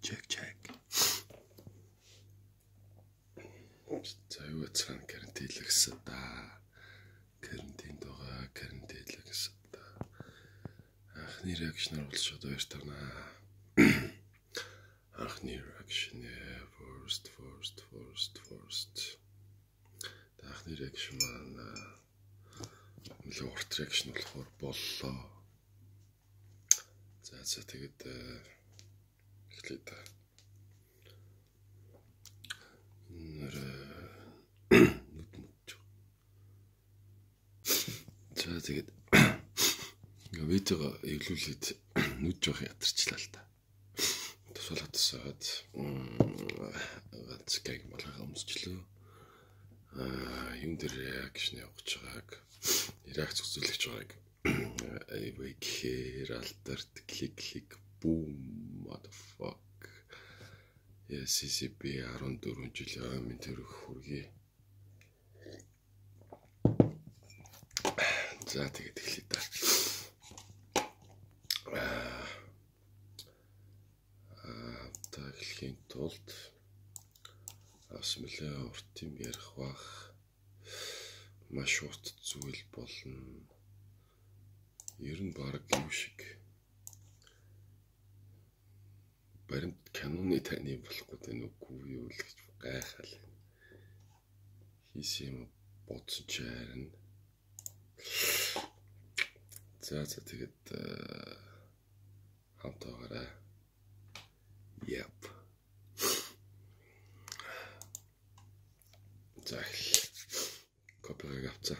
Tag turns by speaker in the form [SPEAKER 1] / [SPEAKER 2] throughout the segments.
[SPEAKER 1] Check. За юу цаана карантинлэгсэн да. Карантинд байгаа, карантинлэгсэн да. Анхны реакшнаар болж одоо баяр тавнаа. Анхны реакшн first. Анхны реакшн маань нэлээд урт реакшн болохоор боллоо. За тэгээд эхлэе да. За тэгээд видеого эвлүүлээд нүд жоох ятарчлаа л та. Тусаалаад ганц гэг малгай өмсчлөө. Юм дээр реакшн явуулж байгааг реакц үзүүлж байгааг anyway алдарт клик boom motherfuck CCP 14 жил амин төрөх хүргэе. За тэгээд эхлэе да. Та эхлэхийн тулд асмэлээ урт юм ярих бах маш урт зүйл болно. Ер нь баг юм шиг баримт каноны таны болохгүй дээ нүггүй юу л гэж гайхал. Хийсэн бодсон ч харин. За тэгээд хамтаагаараа. Yep. За копиг авцаа.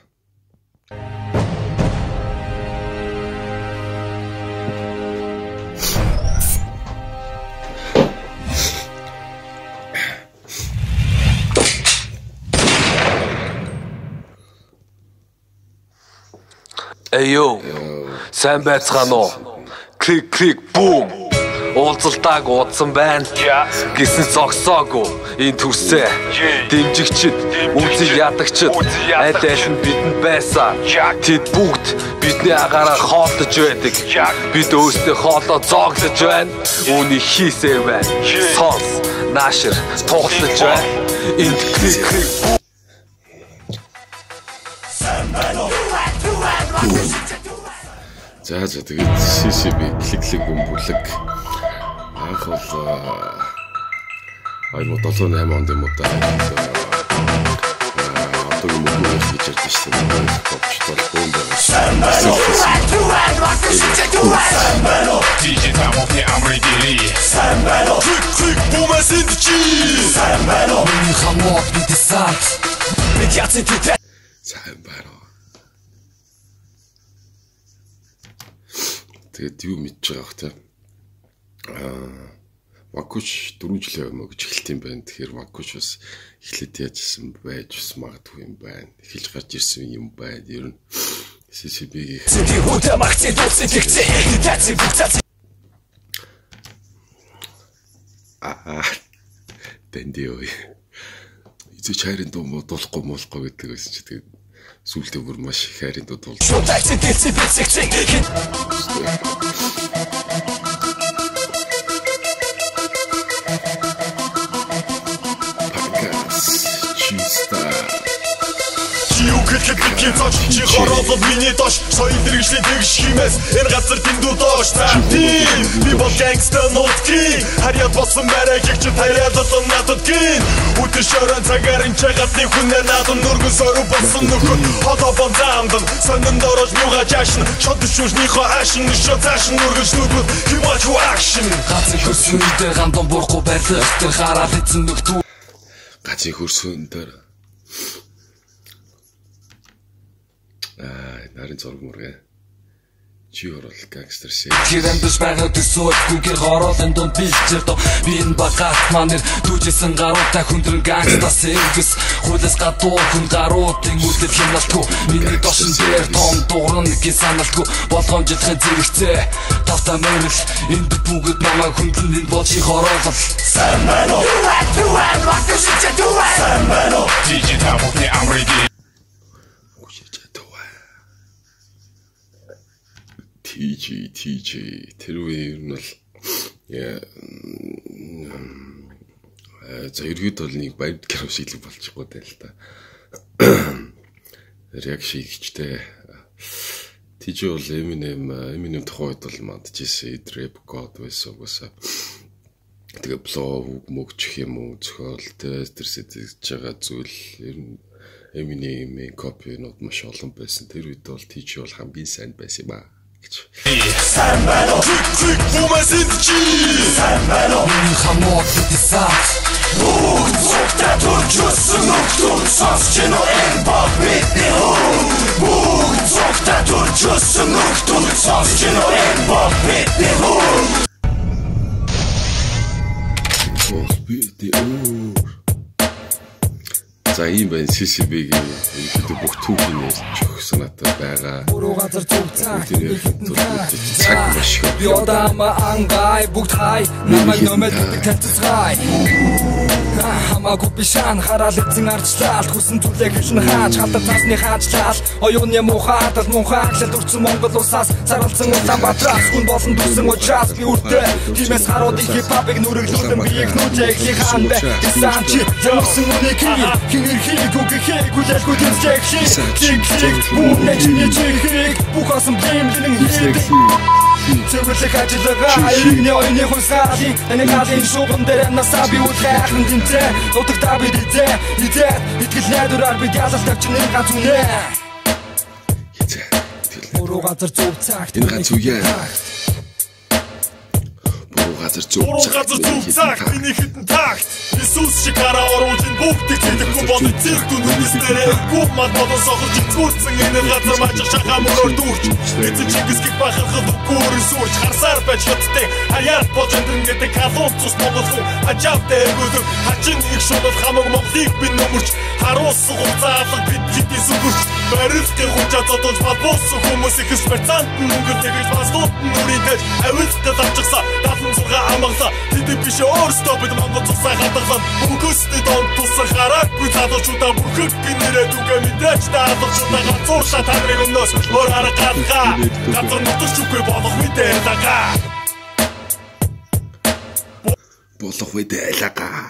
[SPEAKER 2] Эйё. Сайн байцгаана уу? Клик бум. Уулзалтааг уудсан байна. Гэсэн зогсоогүй энэ төрсөө дэмжигчд, үзэл ядагчд аль аль нь бидэнд байсан. Тэд бүгд бидний агаараа хоолтож байдаг. Бид өөрсдөө хоолоо зооглож байна. Үүнийг хийсээр байна. Сонс, наашир, туулж байна. Энд клик.
[SPEAKER 1] За тэгээд CCB клик бөмбөлөг анх бол 2007-8 онд юм уу та одоо юм уу гэж ярьж байна. Топчтол бомб тэгээд юу мэдж байгаа бох та. Макуш 4 жил яваа гэж эхэлт юм байна. Тэгэхээр Макуш бас эхлээд яажсэн байж бас магадгүй юм байна. Эхэлж гарч ирсэн юм байна. Ер нь CCB Тэндээ эцэг хайрын дуу муудуулахгүй гэдэг байсан чи тэгээд сүултээ бүр маш их хайрын дуу дуулсан.
[SPEAKER 3] Гэхэд чи хороолол миний доош соёл дэргэжлийн тэгш химээс энэ газар дэндүү доош тийм би бол гангста нутгийн харьяат болсон мэрэг чи таяалал надад гин үтэн шорон цагаар энэ чагатны хүнээ надад нүргэн соруу болсон нөхөр холоо бонзаамдан сонин дорож нуга жашин шот шүүжнийхөө ашин шот цаашин нүргэн шнүгүүд химаач акшн гацын хөрсөн дээр гандон бурахгүй байрлал тэр хараад эзэн нөхтүү
[SPEAKER 1] гацын хөрсөн дээр нарийн зураг мөргөө чи орол гангстер шээ
[SPEAKER 2] Гэрэмдэс байгаад төсөөлгүйгээр хороолын дунд бэлчээр доо би энэ багаас манер дүүжсэн гаруутай хүндрэн гангста сэргэс хуулаас гадуур хүн гаруудын үдэл хяналтгүй миний дошин дээр том дуурна гэж саналтгүй болгоомжлохын зэрэгцээ тавтаа мөрөл энд бүгд намайг хүндрэн энэ бол чи хороолол сайн байна уу сайн байна уу
[SPEAKER 3] Digital модны амрыг
[SPEAKER 1] TG тэр үе ер нь бол За ерөөд бол нэг баяр гэрв шиглэг болчихгоо тай л та. Яг шигчтэй. Тийж бол Eminem тухайд бол мандчихсэн Rap God байсан угаасаа. Тэгээ блог мөгчих юм уу зохиол тэр сэтгэж байгаа зүйл ер нь Eminem-ийн копинууд маш олон байсан. Тэр үед бол тийж бол хамгийн сайн байсан юм аа гэж.
[SPEAKER 3] Сайн байна. Бумэсэнд чи. Сайн байна.
[SPEAKER 4] Хамаг дэсаач.
[SPEAKER 3] Бүгд цогтой төрчсөн нөхдөд сонсч гэнэ энэ баг бидний хөө. Бүгд цогтой төрчсөн нөхдөд сонсч гэнэ энэ баг бидний хөө.
[SPEAKER 1] За ийм байна CCB-ийн ерөнхийдөө бүх түүхийн нэрч санаатай байгаа.
[SPEAKER 4] Буруу газар зүг цаг
[SPEAKER 1] цаг маш их.
[SPEAKER 4] Би одама ангай бүгд хай намайг нөмөд тэнцэцгай. Хамаагүй бишан хараад эзэн арчлал хүсэн зүйлээ хэлнэ хааж хатар цаасны хаачлал оюуны мухадал мухаглал дурсан Монгол улсаас зарлсан Улаанбаатараас хүн болон дүрсэн учраас би үрдэ тиймээс харуудын хипхопыг нүрэглүүлэн биеийг нүжэхлий хаан бэ исан чи явсан үнийг хин эрхийг үгэхийг хүлээлгүй тэмцэх чиг бүнэ чиг бухасан блимлэн хийдэг Цэвэрлэх ажиллагаа Иргэний ойны хусгаалын Таны галын шугам дээр насаа би үлхайхан тэмцээ Нутагтаа бид идээд итгэл найдвараар бид ялалт авчны ганц үнэ Буруу газар зөв цагт
[SPEAKER 1] Энэ ганц үе Буруу газар зөв
[SPEAKER 3] цагт миний хитэн такт Иесус шиг хараа оруулын бүгдийг хэлэхгүй болон цэрэг дүнээс нэрээ Гүм мад болон сохорч цүүрсэн энэ газар мажиг шахаа мөрөөр дүүрч Эцэг Чингисхийг бахархад өгөөрн сүрч Харсаар байж хөттэй хаяат болж өндрөн гэдэг халуун цус Монголгүй хажаавтай эргүүлэг хачин их шунал хамаг Монголыг би нөмөрч Харуулсан хугацаалга бид хитийн сүгүрч Барилгын хунжаа зодолж балбуусан хүмүүс их спецант мөнгө тэгж басгууд нүрийдэж авилтад авчихсан 76 амгалаа тэд биш өөрсдөө бид Монгол цусаа хадгалаад бүгөөсний донд тусан хараагүй залуучуудаа бүрхэг гинэрээ дүгэ мэдээж даалгачудаа ганцууршаа таныг өмнөөс өөр арга галгаа газар нутагч үгүй болох мэдээ лагаа
[SPEAKER 1] болох мэдээ лагаа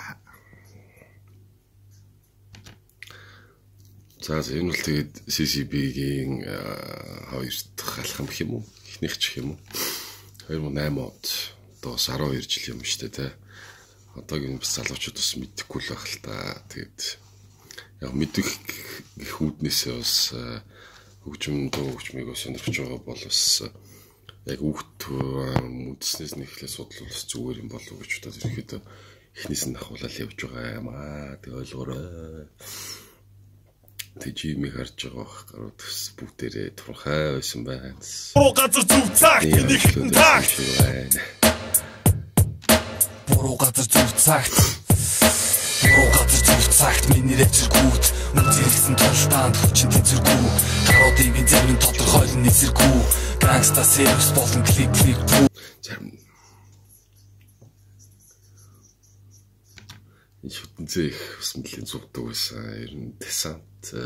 [SPEAKER 1] За энэ бол тэгээд CCB-гийн хоёр дахь алхам гэх юм уу? Эхнийх ч гэх юм уу? 2008 онд одоо 12 жил юм шүү дээ, тэ. Одоогийн бас залуучууд бас мэдэхгүй л байх л та. Тэгээд яг мэдэх их үүднээсээ бас хөгжмийг сонирхож байгаа бол бас яг үгт үдснээс нь эхлээ судлал бас зүгээр юм болов уу гэж бодоод ирэхэд эхнээс нь ахуулаад явж байгаа юм аа. Тэг ойлгоорой. Тэжимийг харж байгаа гарууд бүгдээрээ турхай байсан байна.
[SPEAKER 3] Буруу газар зүв цагт миний хитэн такт
[SPEAKER 4] Буруу газар зүв цагт Буруу газар зүв цагт миний рэчэргүүд мөн зэрэгсэн толтаанд хүчин тэнцэргүй гаруудын би зарим тодорхойлон нэсэргүй гангста сервис болон клик
[SPEAKER 1] зарим шүтэнцээ их бас нэлийн зугдаг байсан. Ер нь десант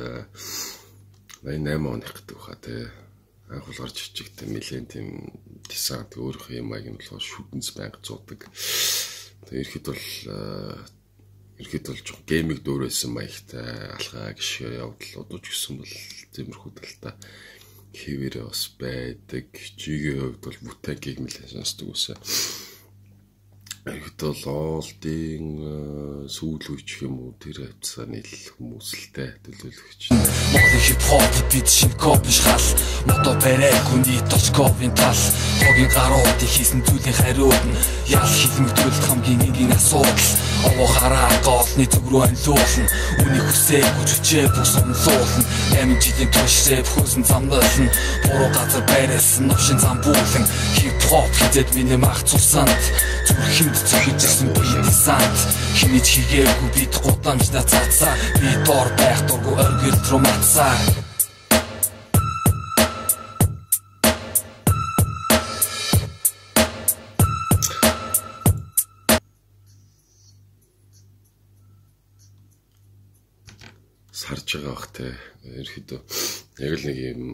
[SPEAKER 1] 88 оных гэдэг хаа те анхуул гарч ичигтэй нэлийн тийм десант өөрийнхөө юм аяг нь болохоор шүтэнц байнга зуудаг. Тэгээд ирэхэд бол жоо геймиг дөөрөөсөн маягтай алхаа гişээ явдал удаж гисэн бол тиймэрхүү талтай хэвээрээ бас байдаг. Жигийн хувьд бол бутакийг нэлээд сонсдог байсан. Ирэхэд бол олдын сүүл үеч юм уу тэр хавцааны хүмүүсэлтэй төлөөлөгч.
[SPEAKER 4] Монгол хипхоп бид шинкоп биш хал мото барайгүний точковын тал тогийн гаруудыг хийсэн зүйлийн хариуд нь ял хилмигдүүлэлт хамгийн энгийн асуудал овоо хараа гоолны зүг рүү анлуулна үнийг хүсээгүй хүчээ бүх сомлуулна 8 жилийн турш рэп хөөсөн замдална буруу газар байрлсан новшин зам буулан хипхоп хийдэд миний мах цусанд зүрхэнд зөхижсэн би десант хинэж хийгээгүй бид гудамжна цацаа би дор байх дургүй оргил руу мацаа
[SPEAKER 1] сарж байгаа бах те ерөөхдөө яг л нэг юм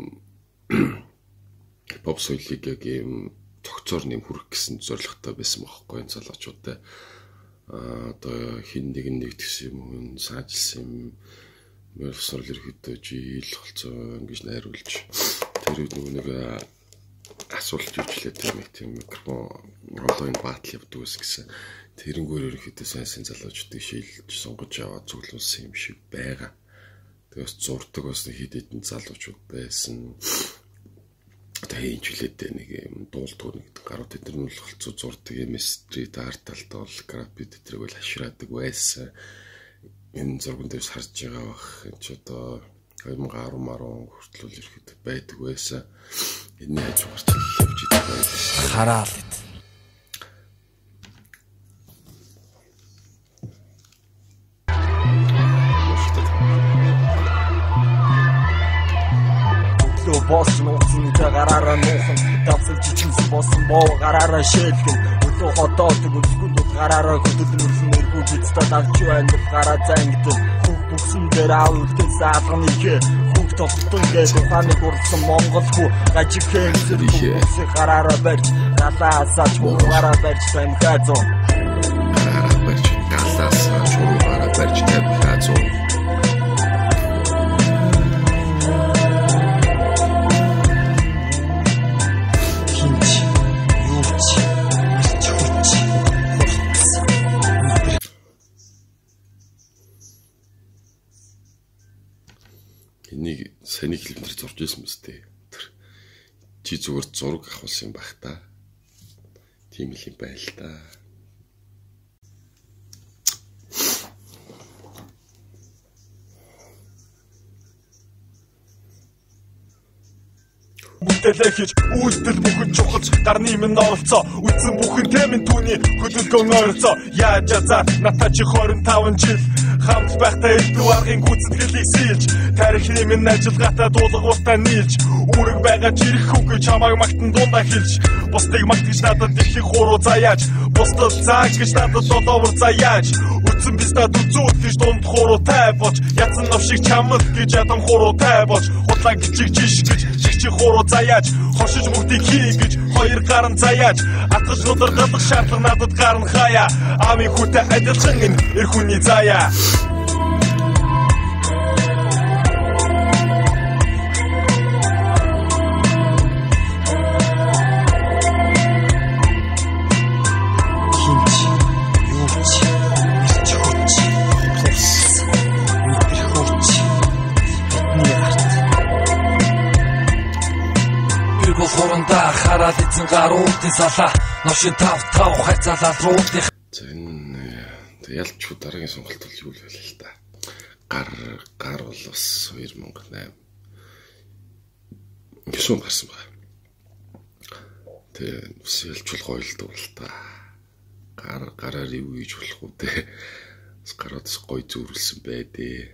[SPEAKER 1] pop соёлыг яг юм цогцоор нэм хүрэх гэсэн зорилготой байсан байхгүй энэ залуучуудтай одоо хин нэг тэгсэн юм саажилсан юм мөрсөөр ирэхэд жил болцоо ингэж найруулж тэр нэг асуулт үүслээд тийм микрофон онлайн батл явдаг гэсэн тэрнгүүр ерөнхийдөө сайн залуучдыг шилж сонгож аваад зөвлөсөн юм шиг байгаа. Тэгээс зурдаг бас хэд хэдэн залуучууд байсан. Тэгээ инжилээд нэг юм дуулдаг нэг гарууд эдгээр нь болцоо зурдаг юм стрит арт талд бол графит эдрэг бол хашираадаг байсан. Энэ зурган дээрс харж байгаа бах энэ ч одоо 2010 хүртэл ирэхэд байдаг байсан. Энэ яаж гарчлал явж идэх вэ?
[SPEAKER 4] Хараал эд.
[SPEAKER 5] Босс нууцны гараараа нуухан давсалж чимсэн болсон боо гараараа шээлгэн өдөө хотоодаг үлгүүд гараараа хөдөлмөрлөн эргүү бицтэй авч байна гараа зангид бүгсэн дээр аавлтэн саалган ихэ хүүг толтон гэж ухааны гурсан монголгүй гажиг хэмсэл гараараа барьж галаасаач гараа барьж самхазо
[SPEAKER 1] гараа барьж галаасаач гараа барьж самхазо Энийг саний хэлбэрээр зурж ирсэн мэт дээ. Чи зүгээр зураг авахулсан юм байх та. Тийм л юм байл та.
[SPEAKER 3] Бүтээлээ хийж үйлдэл бүхэн чухалж гарны минь оролцоо үтсэн бүхэн тэмэн түүний хөдөлгөөн ойрцоо яаж азар натаа чи 25 жил хамт байхдаа элдв аргын гүцэтгэлийг сэлж тарихны минь ажиллагаатай дуулууртаа нийлж үүрэг байгаа жирэх үг чамайг магтан дундаа хэлж бусдыг магтгаж надад их хуруу заяаж бусдад зааг гэж надад долоовор заяаж үтсэн бистад үзүүд гэж дунд хуруутай болж ятсан навшиг чамд гэж ядам хуруутай болж худлаа гिचиг жиш гэж чи хуруу заяаж хошиж бүгдийг хий гэж хоёр гаран заяаж атгаж нударгалах шаардлага надад гарна хаяа амийн хүүтэй адилхан энэ эр хүний заяа
[SPEAKER 2] хараад эзэн гаруудын салаа ношин тав хайцаалал руудын
[SPEAKER 1] ялч дараагийн сонголт бол юу л байлаа л да. Гар бол бас 2008 гişүн гарсан байна. Тэгээ бас ялчул гойлдог бол та. Гараар юу хийж болох үү те. Бас гаруудас гой зүүрлсэн байдээ.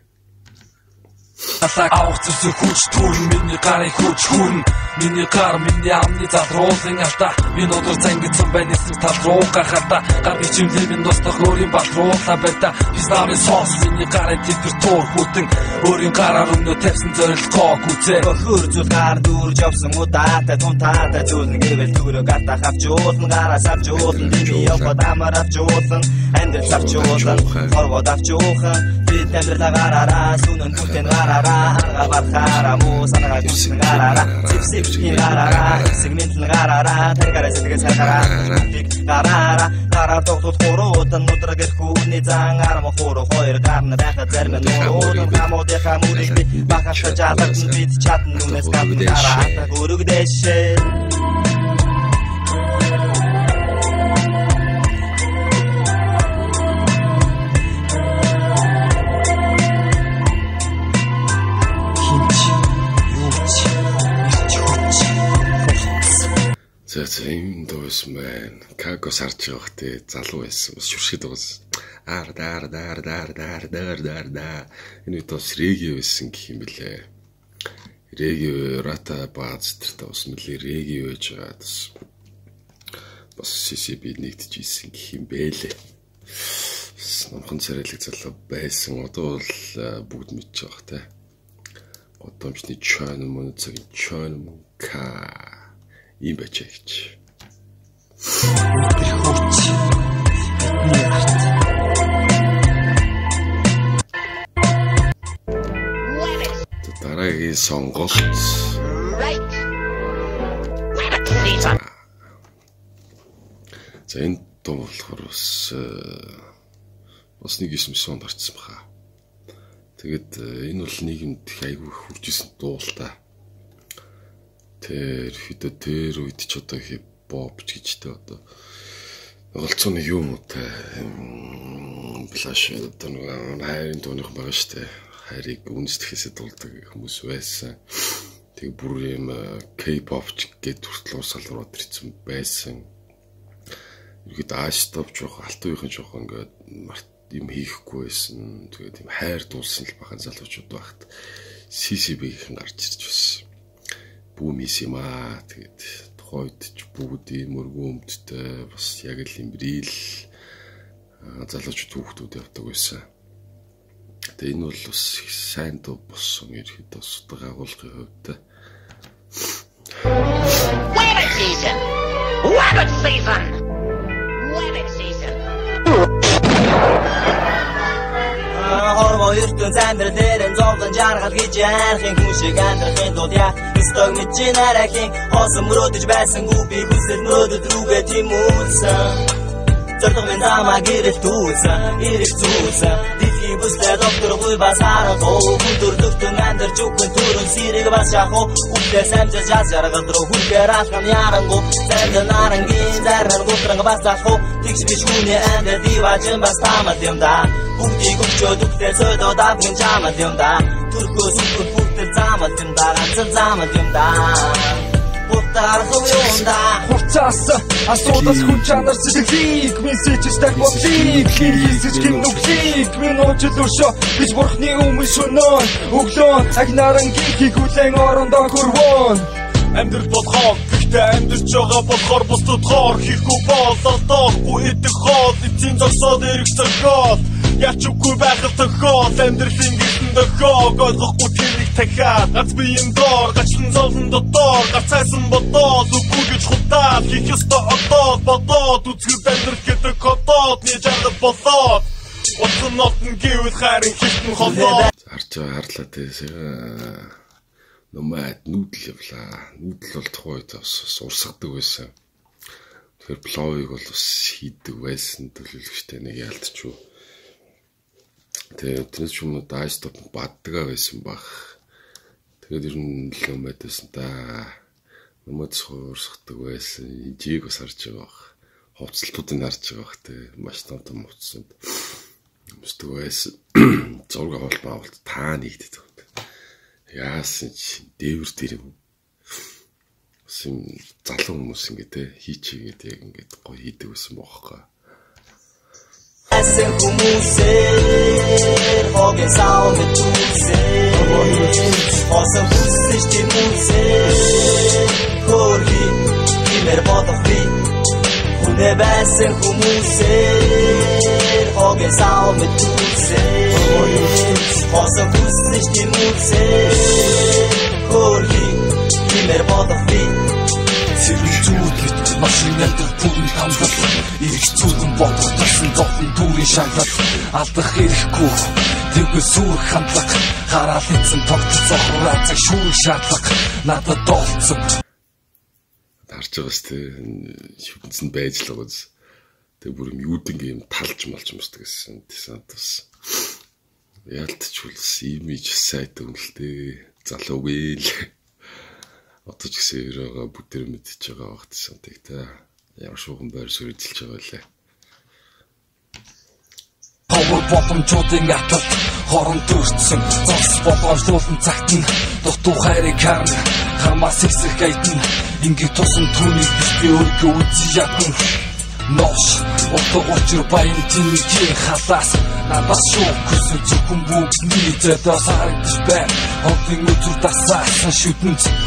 [SPEAKER 2] Авах зүсэг хүч түрн миний гарыг хүч хүрн миний гар миний амны задруулын алдаа минь өдөр зангидсан байна эсрэг тал руу гахата гар бичимлээ минь достох өөрийн батруулаа байта биснааны соос миний гарыг тэтэр тур хүтэн өөрийн гараар өмнө тавьсан зорилгоо гүцээ
[SPEAKER 5] хөр зүйл гар дүүрж явсан удаатай тунтаатай зүйл нэвэл дүүрөө гартаа хавч уулна гараас авч уулна миний явхад амар авч уулна андэл авч уулна хорвод авч уулна бид тамирла гараараа сүнэн түтэн гараараа бархаараа муу санаа гүсэн гараараа зипсипчгийн гараараа сегмент гараараа тэргээрээ сэтгэл сайхаараа тик гараараа гараа тогтод хороодан нудрагэр хүүний зан арам хороо хоёр гарна байхад зарим нурууд хамуудын хамуудыг би бахаш жаалт бид чатн нүнэс гадна гараа гөрөгдөшөө
[SPEAKER 1] За юм дөөс мэн кагос харж байгаа хте залуу байсан бас шүршгэд байгаас энэ бас реги байсан гэх юм бэлээ. Реги рата бааз тэртээ бас нэлээ реги байж байгаа бас CCB нэгдэжсэн гэх юм бэлээ. Номхон царайлаг залуу байсан одоо бол бүгд мэдж байгаа хте. Одоомчны чойн мөн цагийн чойн мөн ийм байж гэж. сонголт. За энэ дуу болохоор бас нэг юм сон гарцсан баха. Тэгээд энэ бол нийгэмд айгүй хурж исэн дуу л та. Тэр хэд тэр үед ч одоо хипхоп ч гэжтэй одоо голцооны юм уу та флаш одоо нэг хайрын дууных байгаа штэ. Хайрыг үндэстэхээсээ дуулдаг хүмүүс байсан. Тэг бүр юм K-pop ч гэдэг хүртэл салрууд ирсэн байсан. Ингээд ааштай жоох алтуухийн жоох ингээд юм хийхгүй байсан. Тэгээд юм хайр дуулсан л бахан залуучууд багт CCB-ийн гарч ирж байсан. Бүүмис юм аа. Тэгээд тухайд ч бүгд юм өргөмдтэй бас яг л юм бэрил залуучууд хүүхдүүд явдаг байсан. Тэгээд энэ бол бас сайн дуу болсон ерөөхдөө судал агуулгын хувьд.
[SPEAKER 6] Wedding season. Wedding season. Wedding season.
[SPEAKER 5] Хорвоо ертөн зандэр дээрэн зовлон жаргал гэж яарахын хүн шиг амьдрахын тулд яах ёстой мэдж нарахын хосон мөрөөдөж байсангүй би хүсэл мөрөөдөд рүүгээ тимүүлсэн зордог минь замаа гэрэл дүүсэн ирэх зүүсэн дэлхий бүслээ докторгүй бас харахгүй хүндөрлөгтөн амьдарч үхэн төрөн сэрэг бас шахуу үхлээ самжил жаз жаргал руу хүлгээр алхам ярангу зайдан нарангийн зарнар гутран бас залхуу тэгш биш хүний амьдар диважин бас тамад юм да бүгдийг өгчөөд үхлээ сойдоо давгин чамад юм да түрхөө сүнхөр хүртэл замад юм да ганцхан замад юм да
[SPEAKER 4] Хурцаас асуудал хүн чанар сэтгэлийг мессежтэй бодлыг хийсэж гинүглийг минь уучлаарай гэж бурхны өмнө шөнөө өглөө агнаран гихгүүлэн орондоо хүрвэн
[SPEAKER 3] Амьдрал болгоод гэхдээ амьдарч байгаа болохоор бусдад хоор хийхгүй бололдоо үедэх хоол эцсийн зогсоод эрэх цагаад яч үгүй байхад тохиол амьдралын гэртэн дохиог ойлгохгүй тэрийг дахиад гац биеийн доор гачлан зовлон дотор гацайсан бодоод үгүй гэж худаад хийх ёстой одоод бодоод үзгэл амьдрал гэдэг кодод нэг жаргал болоод утсан нотн гэвэл хайрын хитэн холоо
[SPEAKER 1] Харлаа тийсээ Номад нүүдэл явлаа. Нүүдэл бол тухайд бас урсгадаг байсан. Тэгэхээр пловыг бол бас хийдэг байсан төлөвлөгчтэй нэг яалтчгүй. Тэгээд тэрс ч юм уу дайстод баддаг байсан баг. Тэгээд ер нь номад байсан да. Номад урсгадаг байсан. Жиг бас харж байгаа баг. Хувцалтуудыг харж байгаа бах те. Маш том хувцсанд. Өмсдөг байсан. Зураг авалт таа нэгдэдэг. Яасан ч дээвэр дээр юм. Бас юм залуу хүмүүс ингэ те хийчигээд яг ингэ гоё хийдэг байсан бохоо.
[SPEAKER 5] Асан хүмүүсээр хогийн сав мэдүүлсээр хосон хүсэж тимүүлсээр хөрхи имэр бодофи хүнэ байсан хүмүүсээр хогийн сав мэдүүлсээр хосон хүсэж тимүүлсээр хөрхи имэр бодофи
[SPEAKER 4] Сэргэлзүүд машин амьдрал бүрийн хамгаалал ирэх зүгэн бодсон зовлон дүүрийн шаглал алдах хэрэггүй тэгвэл сүрх хандлага хараал эцэн тогтцол зохроо цаг шүүх шаардлага надад доолцсон
[SPEAKER 1] Харж байгаас те шүтэнцэн байж л байгаа зү. Тэг бүр юм юудын юм талж малж юмсдаг гэсэн. Тэсэн бас яалтчулс имиж сайт үнэлтэй залуугүй л одоо ч гэсэн өрөөгөө бүтэр мэдчихэж байгаа багт сандаг та. Ямар шууган байр суурь эзэлж байгаа лээ.
[SPEAKER 4] Ховор боломжуудын атал хорон төрсөн цогц боломжлуулан цагт нь дутуу хайрыг харна хамаас ихсэх гайдна ингээд тусан түүнийг биш би өөргөө үзье ятна Нош ото очир баян тимийн халаас надаас шүү хүсэл зөвхөн бүгдний зэдээс харагдаж байна Хонтын өдөр дасаасан шүтэнц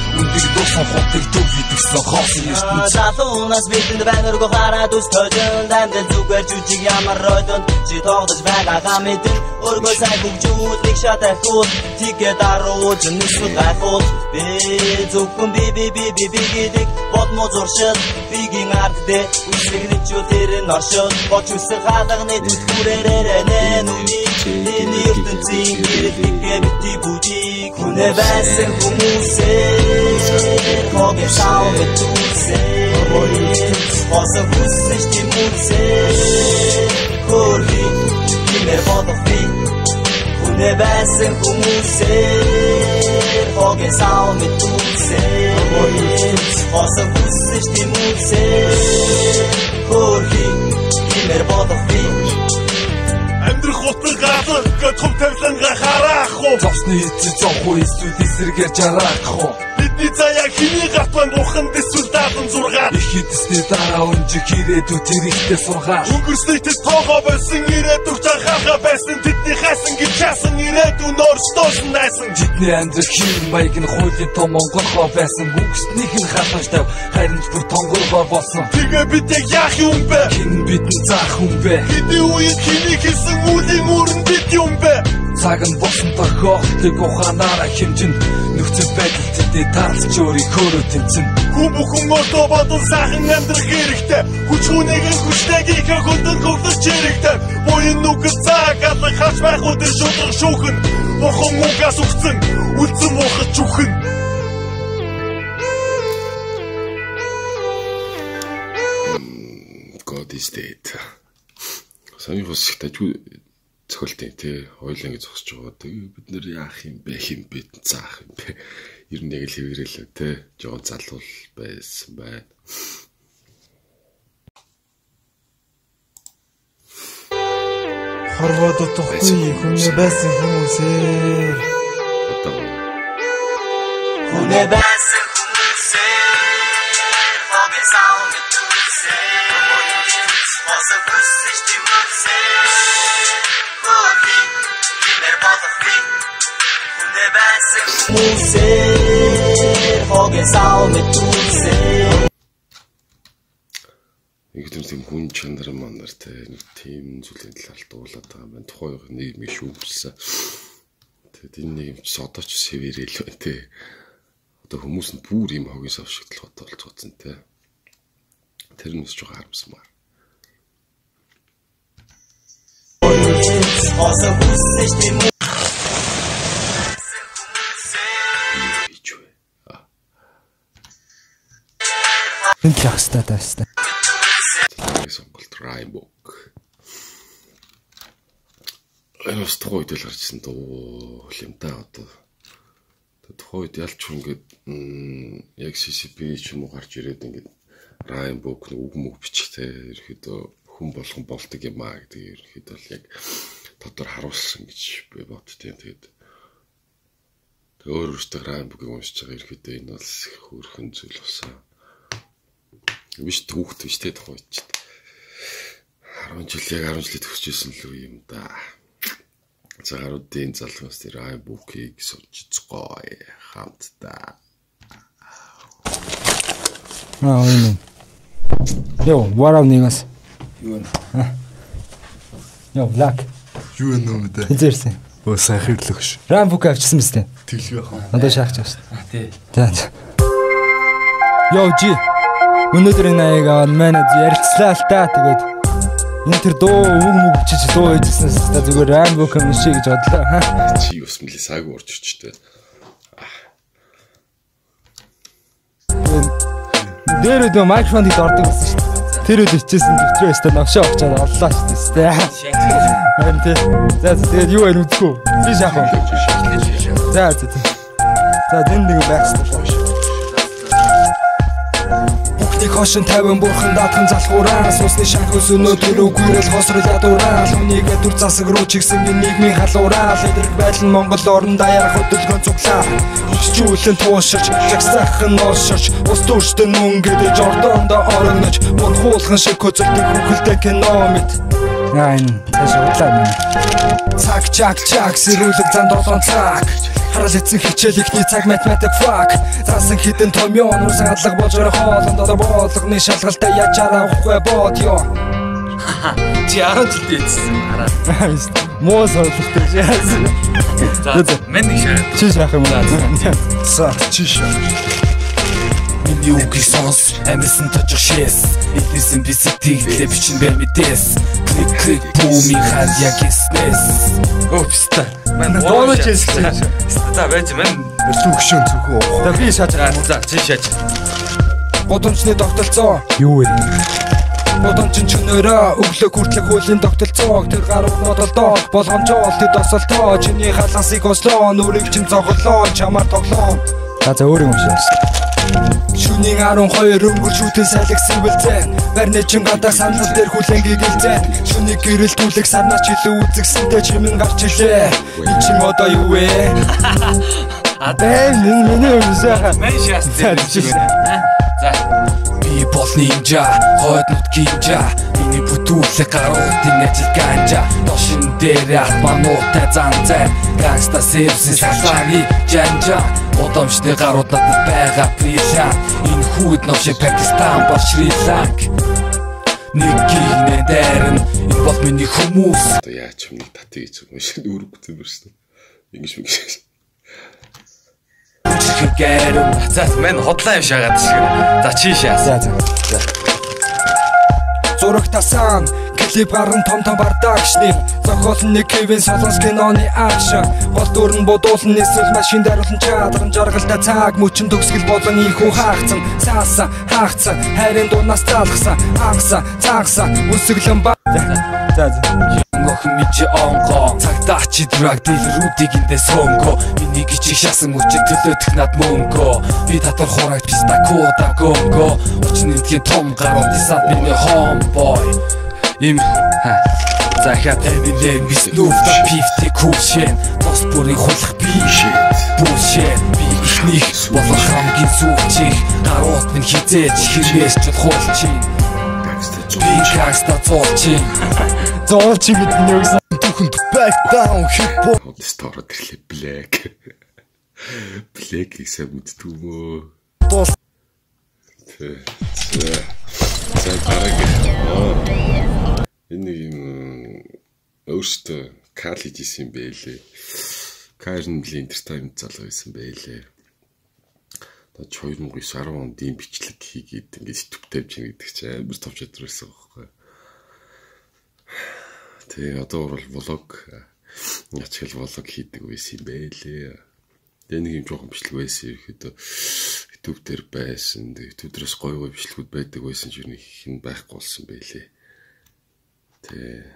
[SPEAKER 4] Үндэг дусан хотыг төв идэгсэн хоосон ертөнц.
[SPEAKER 5] Залуунаас бидэнд байнаргүй хараад өстөжөнд амдэл зүгээр жүжиг ямар ойдонд чи тоглож байгаагаа мэдэн өргөө сайн хөгжүүл нэг шат ахуул тигээ даруулж нүсэл гайхуул би зөвхөн би гэдэг бодмо зуршил бигийн арддэ үсрэгнэж юу тэр нь оршил боч үсэг хаалганы түлхүүрээрээ нүний энэ ертөнцийн гэрэлтгээ бити бүжиг хүнээ байсан хүмүүсээ хогийн саун битүүсээ оса хүсэж тимүүсээ хөрхи кинер бодофи хүнээ байсан хүмүүсээ хогийн саун битүүсээ оса хүсэж тимүүсээ хөрхи кинер бодофи
[SPEAKER 3] Амьдрах утгаар том тавилан харах уу
[SPEAKER 4] Зовсны эцэг зовхоо эсвэл эсрэгээр жарах уу
[SPEAKER 3] Бидний заяа хиний гартван бухан дэсвэл даатан зургаад
[SPEAKER 4] Их хэдсний дараа өнжиг ирээдүй тэр ихтэй сургаад
[SPEAKER 3] Өнгөрсний тэд тоогоо болсон ирээдүг жахаахаа байсан тэдний хайсан гэж чаасан ирээдүй норстоосон найсан
[SPEAKER 4] Тэдний амьдрал хин маяг нь хуулийн том монголгоо байсан Бүгснийх нь халуун тав харин ч бүр тонгоргоо болсон
[SPEAKER 3] Тэгээ бид яах юм бэ
[SPEAKER 4] Хин бидэн заах юм бэ
[SPEAKER 3] Хэдий үед хиний хэлсэн үлийн өрн бид юм бэ
[SPEAKER 4] Цаг нь босон тохиолдлыг ухаанаараа хэмжин нөхцөл байдал тэдний тарлж өөрийнхөө тэнцэн
[SPEAKER 3] Хүн бүхэн мөртөө бодон сайхан амьдрах хэрэгтэй Хүч хүнийг хүчтэйг ихэ хөлдөн хөвлөж хэрэгтэй Буян нүгэл цаг алах хач байх өдөр шудрах шүүхэн Бухан угаас өгцөн үлдсэн муухад чүхэн God is dead Сайн хосч тажгүй цохолтой тий хоёлаа ингэ зогсож байгаа. Тэгээ бид нэр яах юм бэ заах юм бэ. Ер нь яг л хэвээрээ л тий жоохон залуул байсан байна.
[SPEAKER 7] Хорвоод утахгүй хүнээ байсан хүмүүсээр
[SPEAKER 5] хүнээ байсан хүмүүсээр хогийн саун битүүсээр оса хүсэж тимүүсээр Musser, hoge sau mit Musser.
[SPEAKER 1] Нэг тийм хүн чанар манар те нэг тийм зүйлийн талаар дуулаад байгаа юм байна. Тухайн нийгмийг шүүмжилсэн. Тэгээд энэ нийгэм ч одоо ч сэвэрэл байна те. Одоо хүмүүс нь бүр юм хогийн сав шиг л бодож байгаа те. Тэр нь ч жоохон харамсмаар.
[SPEAKER 5] Оса хүсэж тийм
[SPEAKER 7] энэ яхстаа таастаа.
[SPEAKER 1] Сонголт Раймбок. Энэ стойд л гарчсан дуу хэмтэй одоо. Тухайд ялч ингээд яг CCP ч юм уу гарч ирээд ингээд Раймбок нэг үг мөг бичгтэй ерөөдөө хүн болгон болдог юм аа гэдэг ерөөдөө л яг дотор харуулсан гэж би боддtiin. Тэгээд өөрөөсөө Раймбокийг уншиж байгаа ерөөдөө энэ бол хөөрхөн зүйл болсон. Биш түүхт биш те тухайд ч 10 жил төгсөжсэн л юм да. За гаруудын залгаас тэр Раймбокийг суулцгоё хамтдаа.
[SPEAKER 7] Энэ. Йоо, варав нэгас.
[SPEAKER 8] Юу вэ?
[SPEAKER 7] Йоо, блак.
[SPEAKER 8] Юу нөө дээ?
[SPEAKER 7] Эзэрсэн.
[SPEAKER 8] Оо сайн хэвлэгш.
[SPEAKER 7] Раймбок авчихсан мэт.
[SPEAKER 8] Тэглэе хаа.
[SPEAKER 7] Надад шахаж байна.
[SPEAKER 8] Тий.
[SPEAKER 7] За. Йоо жи. Өнөөдөр энэ аяг аваад манайд ярилцлаа л та тэгээд энэ тэр дуу үг мөг бичиж дуу хийжсэнээс та зүгээр Раймбок юм шиг гэж бодлоо.
[SPEAKER 1] Чи ус мэлээ сааг урж өчтэй.
[SPEAKER 7] Дээр дөө микрофонд ордог гэсэн шүү дээ. Тэр үед ичсэн төвчрөө өстө новшоо очоод оллоо шүү дээ. Харин тий. За тэгээд юу вэ үзгүй. Би шахав. За. За энэ нэг байхсан. Бүгдийг хошин 50 бурхан даатхан залхуураас усны шанх өсөнөө тэр үгээрэл хосрол ядуураа хүнийгээ дүр засаг руу чигсэн нийгмийн халуураа эдэрх байдал нь Монгол орнд даяарх хөдөлгөөн цуглаа хүчжүүлэн тууширч жагсаахан ууширч ус төрчтөн мөнгөд жордонд орогнож бурхуулхан шиг көзөлдөг хөлтэй кино мэт Найн ташуудлаа цаг сэрүүлэг зан 7 цаг Харал эцэн хичээл ихний цаг математик fuck. Заасан хідэн томьёо нуусан хадлага болж орой хоолонд одоо боолгоны шалгалтай ячаараа авахгүй бод ёо.
[SPEAKER 9] Чи 10 жил дээдсэн хараа.
[SPEAKER 7] Муу сорлогтой яасан.
[SPEAKER 9] За мен нэг шаа.
[SPEAKER 7] Чи шаах юм аа. За чи шаа. Миний үгийг сонс, амьсан тожих шээс. Эднэсэн би сэтгэлдээ бичин бэр мэдээс. Клик клик бууми хад яг эснэс.
[SPEAKER 9] Опста.
[SPEAKER 7] Мен доолж хэлсэн.
[SPEAKER 9] За байж мен
[SPEAKER 8] Сүгшэн зүгөө.
[SPEAKER 7] За би шаач.
[SPEAKER 9] за чи шаач.
[SPEAKER 7] Бодомчны тогтолцоо. Юу вэ? Бодомчин чөнөөрөө өглөө хүртлэх хуулийн тогтолцоог тэр гарууд бодолдоо болгоомжоо тэд осолтоо чиний халансыг ослоо нүрийг чин зоглоо чамаар тоглоо. За өөр юм шиг. Шүний 12 өнгөрч үтэн салгисан бэлзэн барьны чин гадаа санал дээр хүлэн гэгэлзэн шүний гэрэлтүүлэх сарнаач илүү үзэгсэнтэй чимэн гарч илээ энэ чин одоо юу вэ? Миний юм шаа.
[SPEAKER 9] Мен шаас тийм. За
[SPEAKER 7] би бол нинжа хойд нутгинжа миний бүтүүлэг гаруудын ажил ганжа дошин дээр атмануутай занзай гангста сервис салааны жанжа бодомчны гарууд надад байгаа прилаа энэ хүүд новши Пакистан ба Шри-Ланк нэг гинэ дээрэн энэ бол миний хүмүүс
[SPEAKER 1] яач юм татыг гэж юм шиг өргөт юм шүү дээ ингэж мэгш
[SPEAKER 9] за мен хотлоо юм шаагаад шиг. За чи шаас.
[SPEAKER 7] За. Зурагтасан клип гарan том бардагчны зохиолн нэг Кевин Солонс киноны акшн гол дүрэн бодуулан эсвэл машин даруулан чадран жаргалтай цаг мөчн төгсгөл болон ийхүү хаагцсан саасан хаагцсан хайрын дуунаас залгсан ангасан цаагсан үсгэлэн ба за охин мичи онго цагтаа чи драг дилрүүдийг эндээс хонго миний гिचиг шасан үчиг төлөөдөх над мөнгө би татвар хурагт писта кода гонго өчнөдгийн том гарууд дисад миний homeboy им за хат эвилэн биснуфта пифти кушен тос бүрийн хулах биш bullshit би ихних болох хамгийн сүгчих гарууд минь хизээж хэрвээс ч хулчих би каста зоочин зоочин гэдэг нь юу гэсэн
[SPEAKER 8] Түүхэнд back down hip-hop
[SPEAKER 1] Стора гэрлээ black. Black-ийг сайн мэддэг юм уу? За дараагийн. Энэ юм өөртөө Карл хийсэн юм байлээ. Карнли Entertainment залуу байсан байлээ. Тож 2009 онд ийм бичлэг хийгээд ингэж YouTube тавьж гэдэг чинь амар том чадвар байсан байхгүй. Тэгээ одоо бол влог ячгал влог хийдэг байсан юм байлээ. Тэгээ нэг юм жоохон бичлэг байсан ихэд YouTube дээр байсан. YouTube дээрээс гоё бичлэгүүд байдаг байсан ч нэг хин байхгүй болсон байлээ. Тэгээ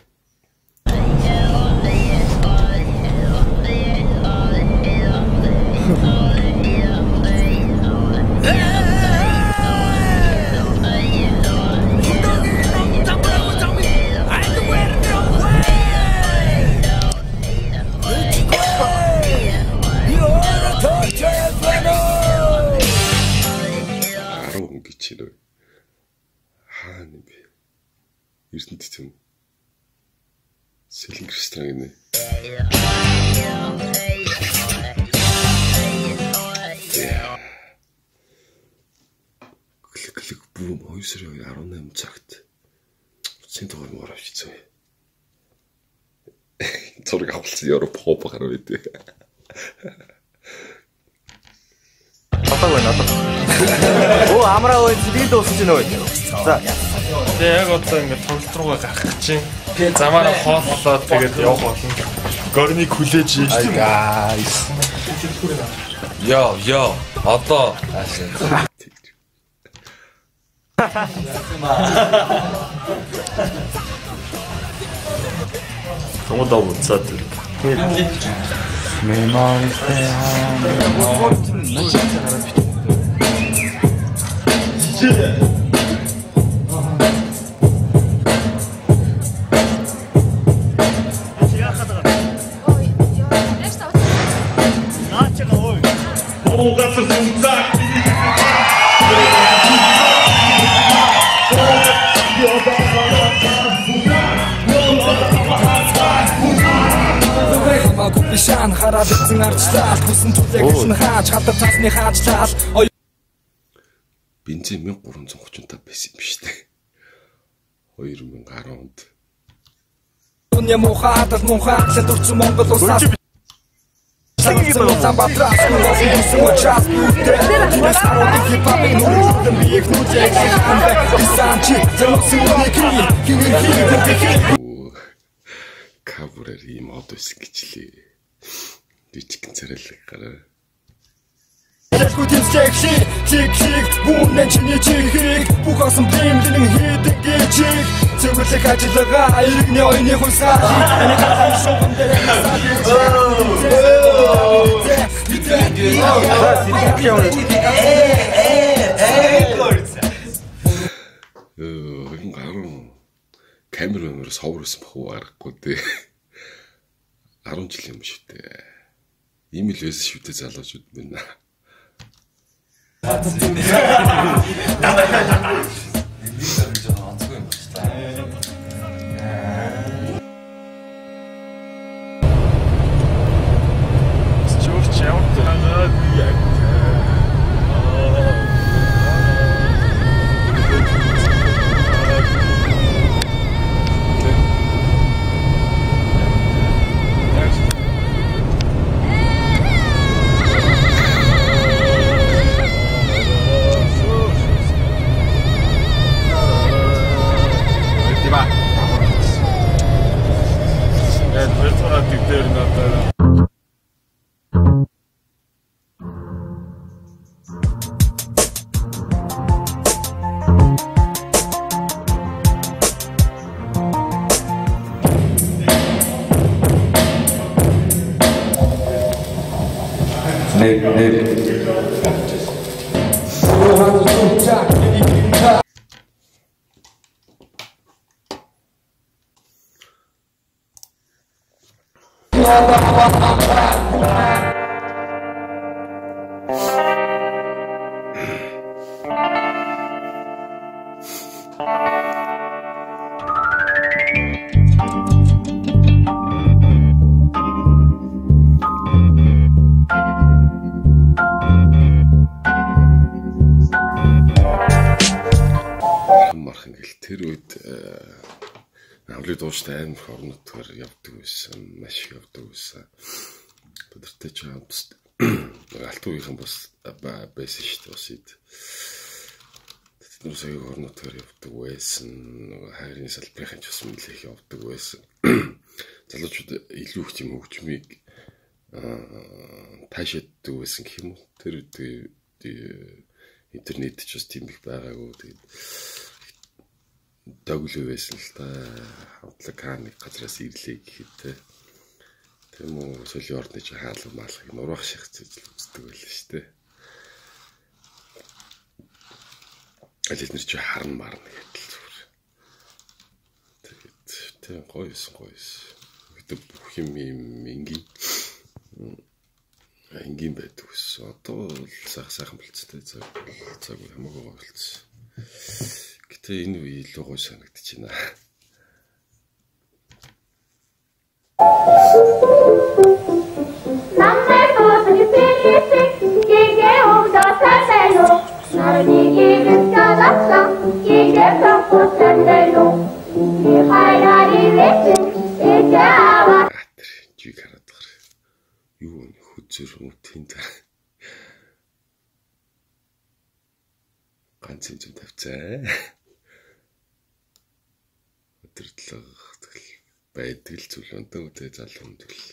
[SPEAKER 1] Эрдэнэт юм. Сэлэн Кристиан гинэ. Клик бум 2 сарын 18 цагт. Цэн дугаар мөр авчихсан. Зураг авалцсан Европ хоп гараа байдэ.
[SPEAKER 5] Атаа надад. Оо амраа ой би дуусч гинэ ой. За.
[SPEAKER 10] Тэгээ яг одоо ингээд тоглолт руугаа гарах гэж чинь. Замаараа хооллоод тэгээд явах болно. Горныг хүлээж ийж.
[SPEAKER 8] Guys.
[SPEAKER 2] Yo, одоо
[SPEAKER 10] Тому да уцаад.
[SPEAKER 7] бишаан хараад эзэн арчлаа хүсэн түлээ гişн хааж хатар тасны хаажлаа
[SPEAKER 1] бензин 1335 байсан юм шүү дээ 2010 онд
[SPEAKER 7] Уня мухад мухад дурцсан Монгол улсаас Сам батрас мөн час бүтээ Нас хараад хипхопын нүрэн биех нүжээ Исанчи
[SPEAKER 1] каврэр ийм од байсан гэж лээ дижигэн царайлаг гараа
[SPEAKER 7] Тэскүтэн секси чик бүнэн чиний чиг бүхасан бэмлэн хийдэг гэж цэвэрлэх ажиллагаа иргэний ойны хусаа энэ гал шоугон дээр
[SPEAKER 1] камераар соврсон бахуу аргагүй дээ 10 жил юм шүү дээ ийм л байсан шүү дээ залуучууд байна Дууштай амар хорнотгоор явдаг байсан, маш их явдаг байсан. Өдөртөө ч алтан үеийнхэн бас байсан шүү дээ бас ид. Тэднээс аяг хорнотгоор явдаг байсан, хайрын салбарын ч бас нэлээх явдаг байсан. Залуучууд илүү их юм хөгжмийг таашааддаг байсан гэх юм уу. Тэр интернет ч бас тийм их байгаагүй. Тэгээд дагуулгүй байсан л та хамтлаг нэг газраас ирлээ гэхэд тийм үү соёлын орны чи хаалга маалхыг нурах шахацж үздэг байлаа шүү дээ. Алиснэр чи харна марна гэдэл зүгээр. Тэгээд тийм гойс. Гэдэг бүх юм энгийн байдаг ус. Одоо л сайхан болцтой цаг хамаагүй болцсон. Гэтэ энэ үе илүү гоё санагдаж байна. Юу хүзэр үтэн ганц юм тавьцаа. Өдөртлөг байдаг л зүйл өнтөө үтэй залуу юм тэгэл.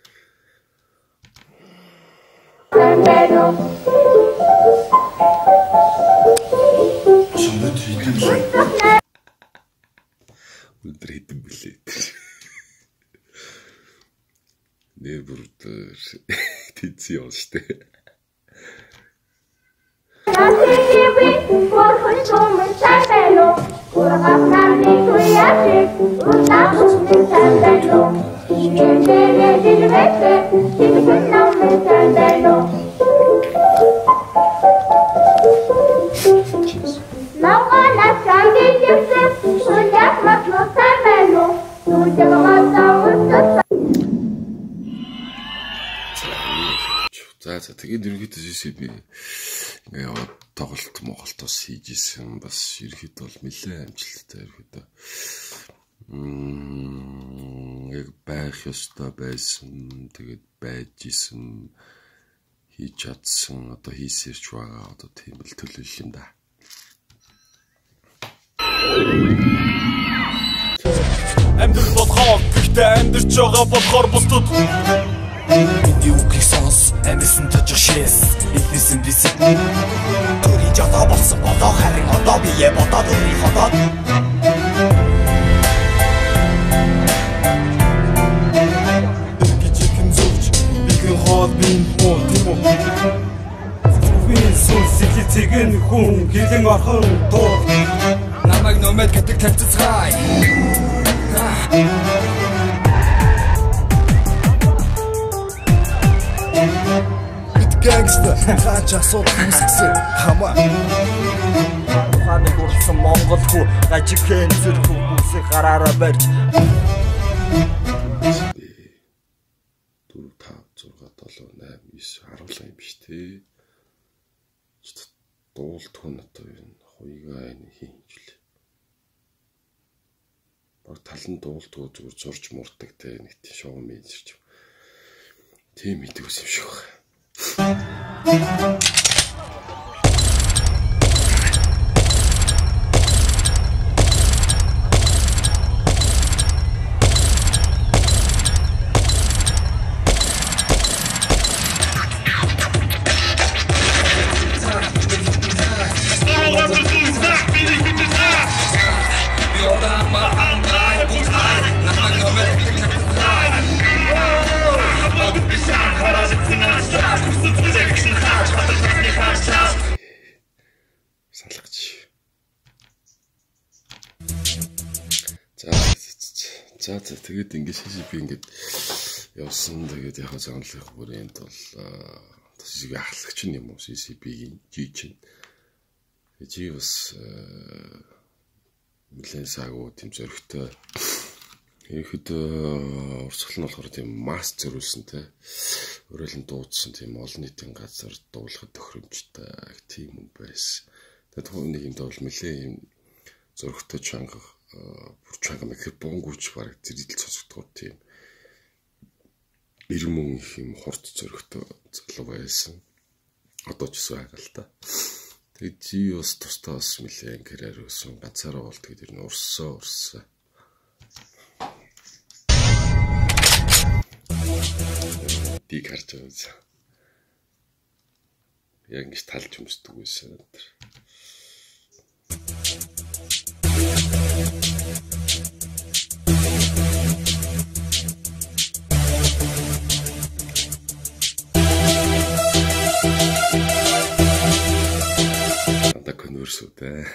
[SPEAKER 1] Өдөр хэдэн билээ. Нэрбүрдэр тийцээ яваа штэ. За тэгээд ерөнхийдөө CCB ингээ яваад тоглолт Монголд бас хийж исэн. Бас ерөнхийдөө бол нэлээд амжилттай ерөнхийдөө. Яг байх ёстой байсан. Тэгээд байж исэн. Хийж чадсан. Одоо хийсэрч байгаа. Одоо тийм л төлөвлөл юм да.
[SPEAKER 3] Амьдрал бодхоо гэхдээ амьдарч байгаа болохоор бусдад
[SPEAKER 4] Юу гисонс амьсан төжөшэс Эднэсэн бисэг Төрийн жодоо болсон бодоо харин одоо бие бодоод өрийн ходоод
[SPEAKER 3] Гичхэн зүвч бигэн хол бин хоо тийм үү Зүвэн сүн сэлцэгэн хүн хилэн орхон тоо
[SPEAKER 4] Намайг номед гэдэг тавцацгай
[SPEAKER 8] Gangster хаач асуудал үүсгэсэн хамаа
[SPEAKER 5] Ухааныг уралсан Монгол хүү гажигхэн зэрэг хүмүүсийг гараараа барьж
[SPEAKER 1] 4 5 6 7 8 9 10 юм биш тий. Дуулт хүн одоо энэ хуйгаа энэ хийжлээ. Баг талан дуултгүй зүгээр зурж мурдаг те нэг тийм шоу менежерч. Тийм мэдээс юм шиг байна. За тэгээд ингээд CCB ингээд явсан. Тэгээд яг загналын хүрээнд бол CCB ахлагч юм уу CCB-ийн жижиг. Жи бас нэлээд саагүй тийм зөрөгтэй. Ерөөхдөө урсгал нь болохоор тийм масс зөрүүлсэн те. Өрөөлн дуудсан тийм олон нийтийн газар дуулахад тохиромжтой тийм юм байсан. Тэгээд түүнийг энэ бол нэлээд юм зөрөгтэй чанга бүрчанга микрофон гүйч бараг зэрэгэл цоцогдгоо тийм ирмэн их юм хурд зөрөгтэй залуу байсан. Одоо ч гэсэн байгаа л та. Тэгээд чи бас тусдаа бас нэлээд карьер өсөн ганцаараа бол тэгээд ер нь урсаа. Dik харж байгаа. Яг ингэж талж өмсдөг байсан. Анда конверсүдэ.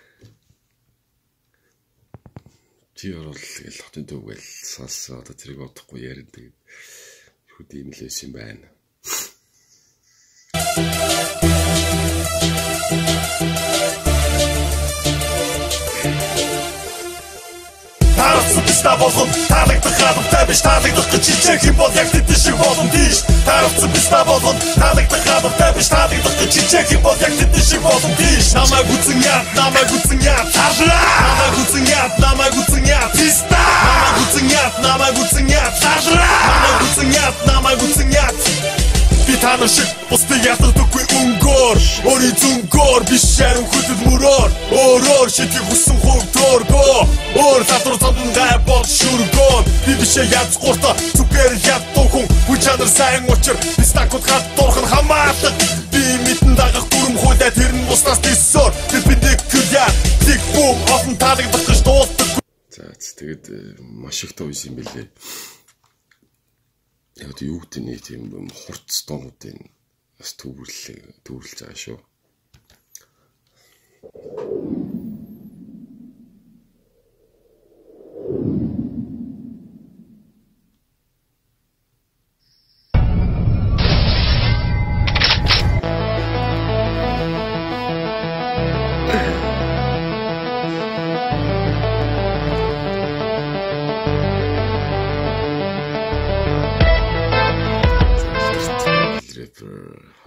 [SPEAKER 1] Чи орол л хотын дүүгэл саас одоо тэрийг удахгүй ярин тэгээд хөдөө юм лээс юм байна.
[SPEAKER 3] Та болгон таалагдах хадамтай биш таалагдах гэж хичээх юм бол яг тэд шиг болон тийш таалагдсан биш та болгон таалагдах хадамтай биш таалагдах гэж хичээх юм бол яг тэд шиг болон тийш намайг үзэн яа таалаа намайг үзэн яа писта намайг үзэн яа таалаа намайг үзэн яа би танаа шиг бусдыг ятдаггүй өнгөөр өөрийн зүнгөөр биш шарин хөдөд мөрөөр өөрөөр шидгийг хүссэн хөвдөргөө өөр татвар цамгай бол шүргөө би бишээ яц гурта зүгээр яддаг хүн хүн чанар сайн учир би стакууд хат дурхан хамаалдаг би мэдэн дагах дүрм хуулаа тэр нь бусдаас тисээр би нэг күлээ тик бум олон таалагдах гэж дуустдаг.
[SPEAKER 1] За тэгээд маш их төвс юм бэлээ. Яг юу гэдэг нэг тийм хурц стоонуудын бас төвөрлж байгаа шүү.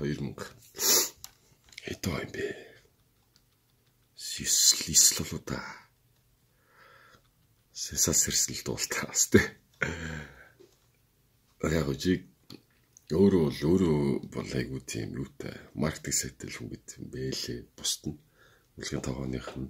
[SPEAKER 1] 2000 хэдэн юм бэ? Слислолоо. Сесасэрсэл дуултаас тэ. Яг үжиг өөрөө бол айгуу тийм юутай маркетинг сайтай л хүн гэдэг юм бэлээ. Бусд нь үлгэн тооных нь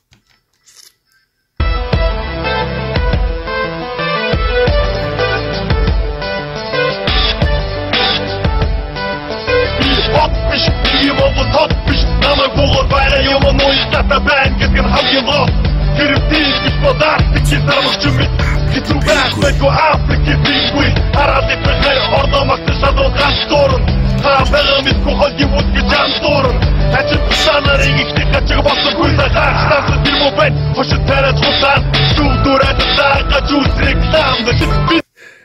[SPEAKER 3] Топиш намайг буугаар байгаа юм уу стата байн гэдэг нь хамгийн гол гэрэлтийн гэж бодаад чи намайг чимэд хэцүү байхгүй аппликейшн хараад ихтэй ордомогт шатуу гастуурн хаваа мэдгүй холливуд гэж андуурн ажил санаарыг ихтэй гачиг болсонгүй хаачлаа тийм үү бай хошид тараад хутаа зүудураад таагаа зүс реклам гэдэг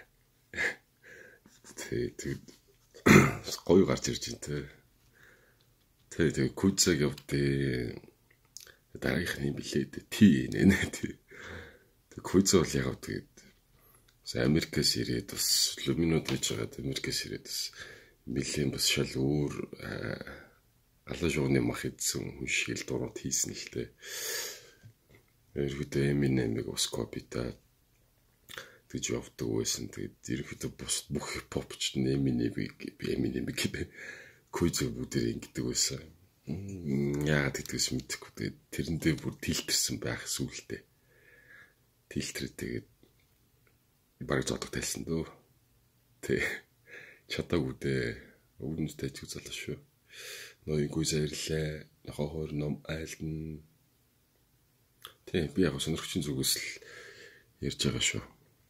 [SPEAKER 1] гоё гарч ирж байна те. Тэгээ куцаг явдээ дараагийнх нь билээд тий нэ тий. Тэг куцаг бол яг тэгээд Америкээс ирээд бас люминод гэж байгаа Америкээс ирээд бас билийн бас шал өөр алаа жууны мах идсэн хүн шиг л дурууд хийсэн л те. Ерөөдөө Eminem-ийг бас копита гэж явдаг байсан. Тэгээд ерөөдөө бүх хипхопч Eminem-ийг гэдэг куйзэг бүгдээр ингэдэг байсан. Яагаад гэдгээс мэдэхгүй. Тэгээд тэрэндээ бүр тилтэрсэн байх сүултээ. Тилтрээ тэгээд баг зодог тайлсан дөө. Тэ чатаагүй дээ. Өвгөнтэй ч үзэлээ шүү. Ноён куйзээ ирлээ. Нохоор ном айлдан. Тэ би яг сонирхчин зүгээс л ярьж байгаа шүү.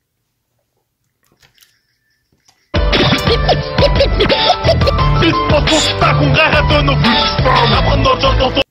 [SPEAKER 3] This was stuck on Gahaton of Storm. I'm not just a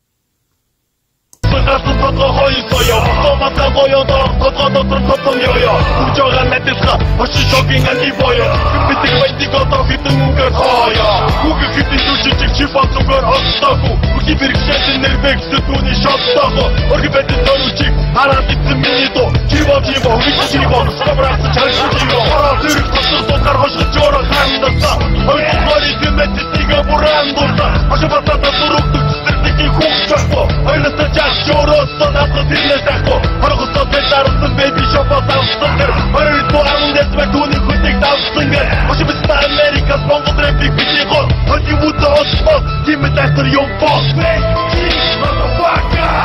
[SPEAKER 3] baby shop out there. Hurry to Amund's back to the quick down singer. What's with America's Mongol traffic bitch go. Hollywood the hotspot. Give me that to your boss. Motherfucker.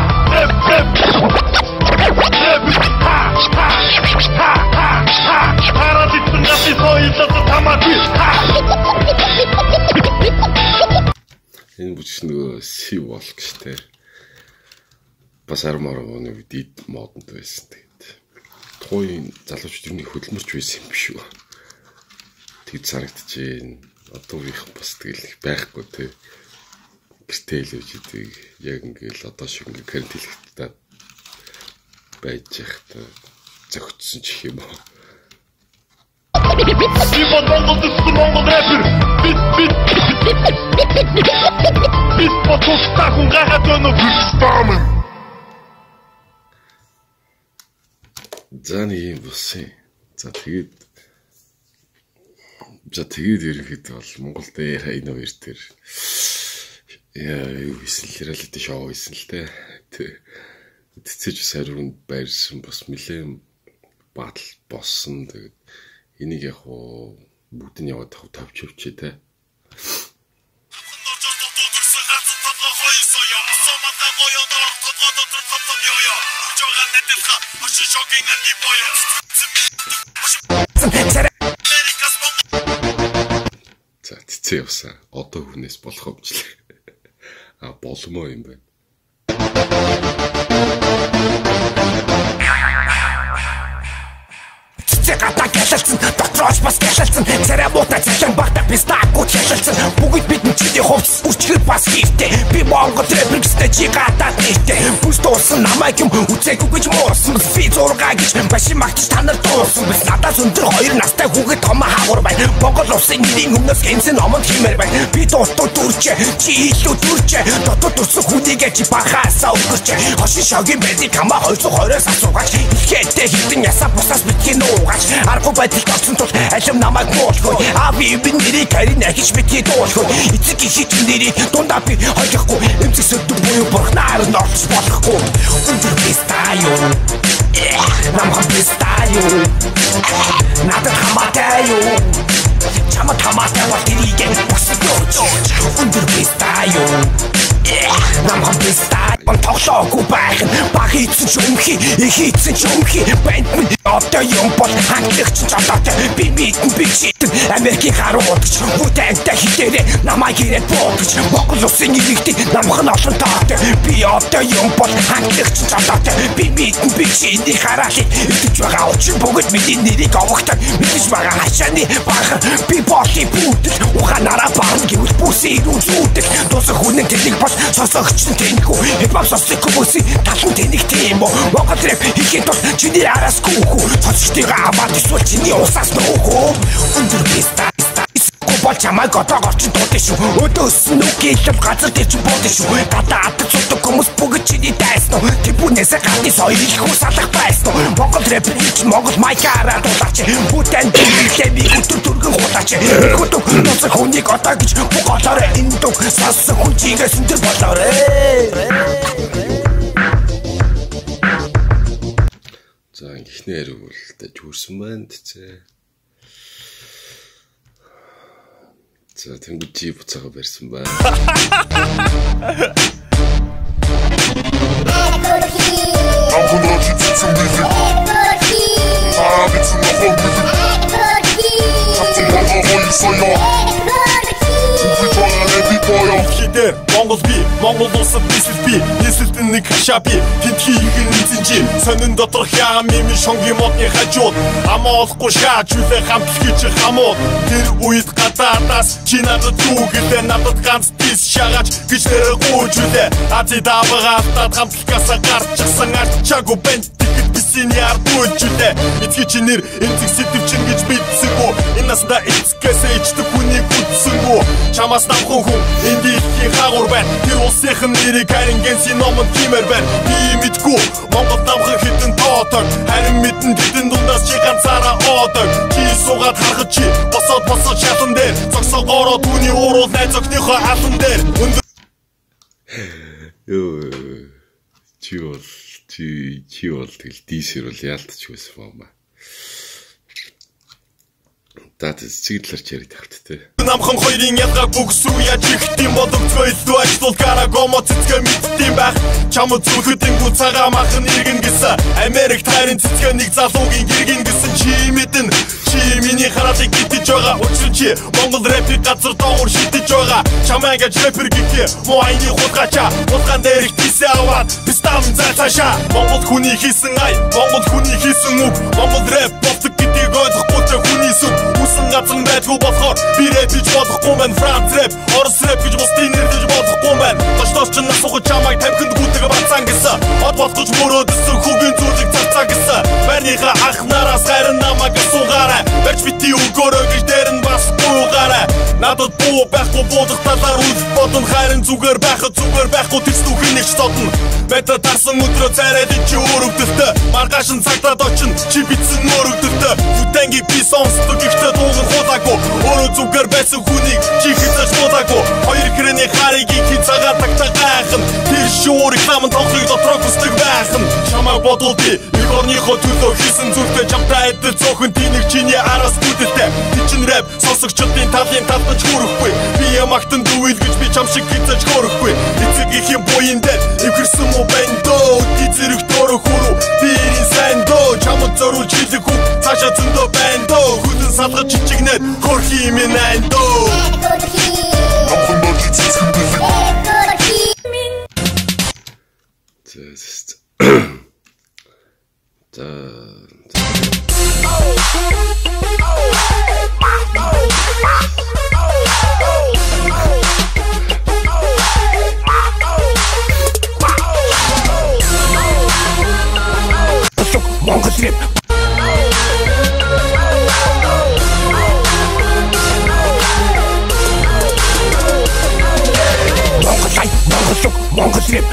[SPEAKER 1] Энэ бүч нөгөө си волк штэ. Бас армаргооны дид модонд байсан тэгээд. Тухайн залуучууд юу хөдөлмөрч байсан юм биш үү? Тэг зарагдчихээн. Одоогийнх бас тэгэл байхгүй те. Гэртэл үжидэг яг ингээл одоо шиг ингээ карантинлэгтээ байж захта зөгцсөн ч юм уу.
[SPEAKER 3] Симон Монгол дэсгүй Монгол рэпер. Бит. Бит потустаа хүн гахатон Storm.
[SPEAKER 1] Заны боссын. За тэгээд ерөнхийдөө бол Монгол дээр энэ хоёр төр юу хийсэн реалити шоу хийсэн л дээ. Тэцэж сарвнд байрсан бас нэлээд батал болсон. Тэгээд энийг яг бүгд нь яваад тавьж явчих те. За тэцээ явсан. Одоо хүнээс болох юмчлаа. Болмоо юм байна.
[SPEAKER 11] Цэцэгата гялалцсан, дотроос бас гялалцсан. Царай муутай цэцэн багтаа би стакууд гялалцсан. Бүгд бидний чиний хувцс үрчгэр бас хийртэй. Би Монгол рэпер гэстэй чи гадаад нэртэй. Бүс дуурсан намайг юм үзээгүй гэж муурсан. Би зургаа гэж башин магтаж та нар дуурсан. Бид надаас өндөр 2 настай хүүхэд том хаагур байна. Монгол улсын нэрийн өмнөөс гэмсэн номонд химээр байна. Би дууртуу дүрчээ, чи илүү дүрчээ. Дотоод дүрсэн хүнийгээ чи бахаасаа өгөрчээ. Хошин шогийн бэдик хамаа 220-оос асуугач. Ихэдтэй хитэн ясаа бусаас битгий нуугач. Аргу байдалд орсон тул алим намайг муулгүй ави би нэрийг харин ахиж битгий дуулахгүй эцэг ихий нэрийг дундаа би хойлохгүй эмзэг сөдөг буюу бурхнаар нь орж болохгүй өндөр бистаа юу намхан бистаа юу надад хамаатай юу чамд хамаатай бол тэрийг бүсэд нууж өндөр бистаа юу намхан бистаа он тоглоогүй байх баг хийсэн ч өмхий их хийсэн ч өмхий банд минь одоо юм бол ханглагч жолоотой би мэдэн би шийдэн Америкийн харуу удаж бүтээнтэй хитээрээ намайг ирээд буудаж Монгол улсын иргэдийг намхан олон таатай би одоо юм бол ханглагч жолоотой би мэдэн би шийдний хараалыг итгэж байгаа учраас бүгд миний нэрийг овогтой мэдэж байгаа хашааны багар би боли бүтэл ухаанаараа барна гэвэл бүсээ ирүүл зүүдэл дуусах хүнэн тэнийг бол сонсогч нь тэнхүү хипхоп сонсох хүмүүсийн талан тэнэг тийм үү Монгол рэп хийхэд бол чиний араас гүөхүү сонсогчдыгаа аваад эсвэл чиний усаас нөөхөө өндөр бистаа бол чамайг одоо горч дуудсан шүү өдөөс нүг гэлэм газар дээр ч буудсан шүү гадаад цудаг хүмүүс бүгд чиний дайсан уу тэбүнээсээ гадны соёл их усалах байсан уу Монгол рэп ч Монгол майкаараа дуулаач бүтээн дэлхийд өдөр түргэн хулаач хөдөг ноцор хүнийг одоо гэж бугаалаарэ энэ дөг сассан хүн чигээс энэ болоорэ
[SPEAKER 1] за ихний хэрэг бол дэж хүрсэн байна тэцээ за тэнгуүчи буцаага барьсан байна.
[SPEAKER 3] Монгол би, Монгол улсад нийслэл би, нийслэлтэн нэг хашаа би, тентхий игэн эзэнжи, сонин доторх яам юм шонгийн модны хажууд, амаа олохгүй шааж үлээ хамтлагч хамууд, тэр үед гадаадаас чи надад зүгэлээ надад ганц тийс шагаач гэж нэрэ гүйж үлээ, Ази давгаалтад хамтлагаасаа гарчихсан арчаагүй бент Бисийн ярдуулж үлээ эцгийн чи нэр эмзэг сэтвчин гэж бидсэнгүү энэ насда эцгээсээ ичдэг хүнийг үтсэнгүү чамаас намхан хүн энэ дэлхийн хаагур байна тэр улсынх нь нэрийг харин гэнсийн номонд тиймэр байна би мэдгүй Монгол намхан хитэн тоодог харин мэдэн тэдэн дундаас чи ганцаараа оодог чи суугаад харахад чи босоод шалан дээр зогсоогоороо түүний уурал найз охиныхоо алан дээр
[SPEAKER 1] ёо чи бол тэгэл дийсэр бол яалтч байсан баамаа. Дат цэглэрч яриг тавт те.
[SPEAKER 3] Намхан хоёрын ялгааг бүгсүү яаж ихтим бодогцгоо илүү ажлуул гарагомо цэцгээ мэдтiin байх. Чамд зүлхэдэнгүү цагаан махан иргэн гэсэн. Америк тайрын цэцгээ нэг залуугийн гэргэн гэсэн чи мэдэн. Чи миний хараалыг гитэж байгаа. Учир чи Монгол рэпийг газар доогуур шидэж байгаа. Чамайг аж рэпер гэхээ моайны хулгачаа. Хулгаан дээр их тийсээ аваад пистам зайлшаа. Монгол хүний хийсэн ай, Монгол хүний хийсэн үг. Монгол рэп болдог гэдгийг ойлгохгүй тэ хүний сүм. Үсэн газар байдгүй болохоор би рэп хийж болохгүй мэн Франц рэп, Орос рэп гэж бусдын нэрдэж болохгүй мэн. Доштоос ч насуух чамайг тамхинд гүдэг бацсан гэсэн. Од болгож мөрөөдсөн хүүгийн зүйлийг цацаа гэсэн. Байрныхаа анхнараас хайрын намайг асуугаарай. Барьж бити өгөөрэй гэж дээр нь бас гуугаарай. Надад буу байхгүй буудах талаар үл бодон хайрын зүгээр байхгүй тэцнүүхийн нэгч тодно. Бэтэ тарсан өдрөө царайд чи өрөвдөлтөө. Маргааш нь цагтаад очино чи битсэн өрөвдөлтөө. Бүтэнгийг би сонсдог ихтэй дууган хулаагүй. Өөрөө зүгээр байсан хүнийг чи хязгаарч дуулаагүй. Хоёр гэрээний харийг хий цагаан тагтагайхан. Тэр шүүр рекламын тоглыг дотроо хүсдэг байхан. Чамайг бодвол би нэг орныхоо төлөө хийсэн зүйлтэй чамтай адил цөөхөн тийг чиний араас бүдэлтэй. Чин рэп сонсогчдын талын талбаж хүрхгүй. Би ямагтан дүүл гэж би чам шиг хязгаарч хөрөхгүй. Эцэг ихийн буян дээр эвгэрсэн муу бэндөө. Ди зэрэг дөрөө хүрүү. Бирийн сайн дөө чамд зориулж хэлэх үг. Цаашаа зөндөө бэндөө. Хүлэн салгаж чичигнээд хөрхи минь айндөө. Намхан бочи цэцгэн бэлэг.
[SPEAKER 11] Монгол рэп Монгол рэп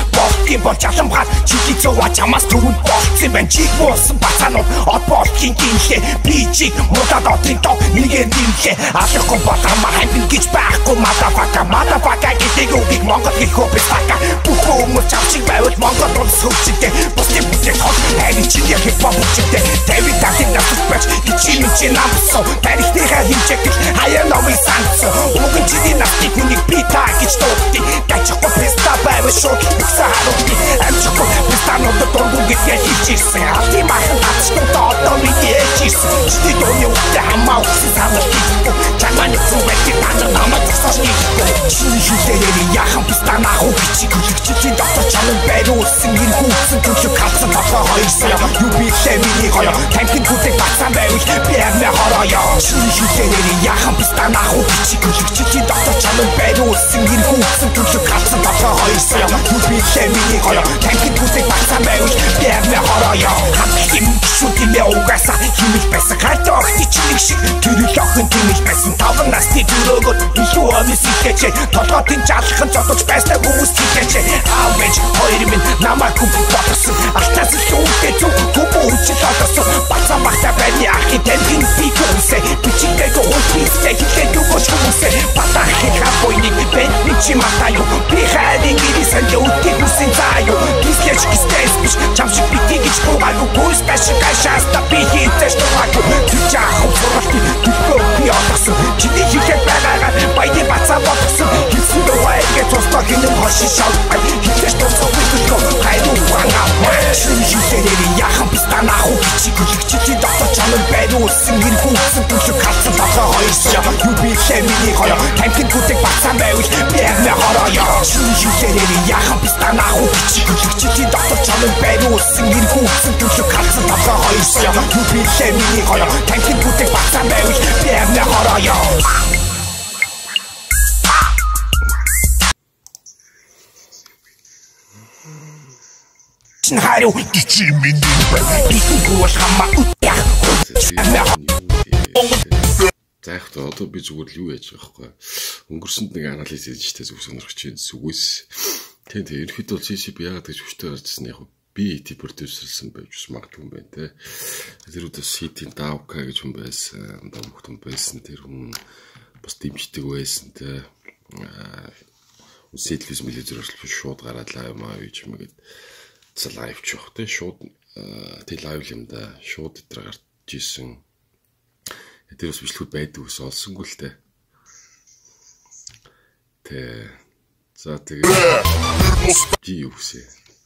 [SPEAKER 11] юм бол жаламгаар чиглий цуваа чамаас төвөнд болцсон байна. Чиг буусан бацаанууд од болтгийн гинлээ. Би чиг муудаад одын доо нэгээр нэмлээ. Алахгүй бол хамаа хамбин гэж байхгүй мадафака гэдэг үгийг Монгол хэл хөөбистака. Бүх хүмүүс чавчиг байвал Монгол улс хөгжихдээ. Бусдын бүтэц хол хайрын чинь яг хипхоп хөгжихдээ. Дэвид Татын насч байж чи намсан. Тарихныхаа хэмжээгэл хаяа номын сансан. Уган чиний насыг хүнийг би та гэж дуудтыг. Дайчихгүй писта байвал шууд бүгсээ харуултыг. Амжихгүй пистанууд дургуун гэдгээ хэлж ирсэн. Алтын махан татчгүй одоо миний ээж ирсэн. Чи дууны үгтэй хамаа үгсэн санал хийхгүй. Чамааны зүгээрээ тань намайг зогсооч хийхгүй. Чиний хилээрээ яхан пистанаа хуу бичиг хөлөгчлийн доктор чамд байруулсан. Энэ хүүцэн төлөв халсан толгой хоёрсан. Юу биелээ миний гоё. Танхин хүдэг бацсан байвал би амнаа хороё. Чиний хилээрээ яхан пистанаа хуу бичиг хөлөгчлийн доктор чамд байруулсан. Энэ хүүцэн төлөв халсан толгой хоёрсан. Юу биелээ миний гоё. Танхин хүдэг бацсан байвал би амнаа хороё. Хам шүт имэ угаасаа химэл байсан. Хайртай охин чиний шиг тэрэл охин химэл байсан. Таван насны дөрөөгөө илүү онос итгэж толгоотын жалхан зодож байснаа хүмүүс хэлж аавч хоёр минь намайг хүбэтсэн. Алтаас л үүтэй зүг түбүү үчил одосон. Бацан багтаа байны ахын тэмхин би гүнсээ. Бичигтэй гуйстэй хэлээд өгөөч хүмүүсээ. Батаа хаа бойник бэн чи матаю. Би хайрын гэрээсэн үүдгийг үсэн заяа. Гисгэж гистэс биш чамшиг битгий гэж гоогагүй. Гүйс башиг гашааста би хийдэж тохиог. Тичаах ухралт түлхөө би одосон. Чиний хийхэд байгаагаар баяны бацаа бодсон. Хэлсэн дуугаа тусдаа гинэн хошин шав. Хэлж тусдаа бүлгөө хайруу ванга. Чиний хийхээр яхан пистанаа хуу бичиг хөлөгчлийн доктор чамд байруулсан. Энэ хүүцэн төлөв халсан толгой хоёрсан. Юу биелээ миний гоё. Танхин хүдэг бацсан байвал би амнаа хороё. Чиний хийхээр яхан пистанаа хуу бичиг хөлөгчлийн доктор чамд байруулсан. Энэ хүүцэн төлөв халсан толгой хоёрсан. Юу биелээ миний гоё. Танхин хүдэг бацсан байвал би амнаа хороё. Харуу чи миний битгүүл хамаа утя.
[SPEAKER 1] Заах одоо би зүгээр л юу яаж байгаа байхгүй. Өнгөрсөнд нэг анализ хийжтэй зүг сонирхож чинь зүгээс. Тийм ерөнхийдөө бол CCP яагаад гэж хүчтэй гарчсан яг би продюсерсэн байж магадгүй юм байна те. Тэр үдээс CD Davka гэж хүн байсан. Давх хүн байсан. Тэр хүн бас дэмждэг байсан те. Үсэтлээс мэлэзэрэл шууд гараад лайв маа гэж юм гээд лайв чих те шууд тэг лайв юм да шууд дээр гарч ирсэн. Тэр ус бичлэгүүд байдаг ус олсонгүй л те. Тэ за тэгээ юу хүсэ.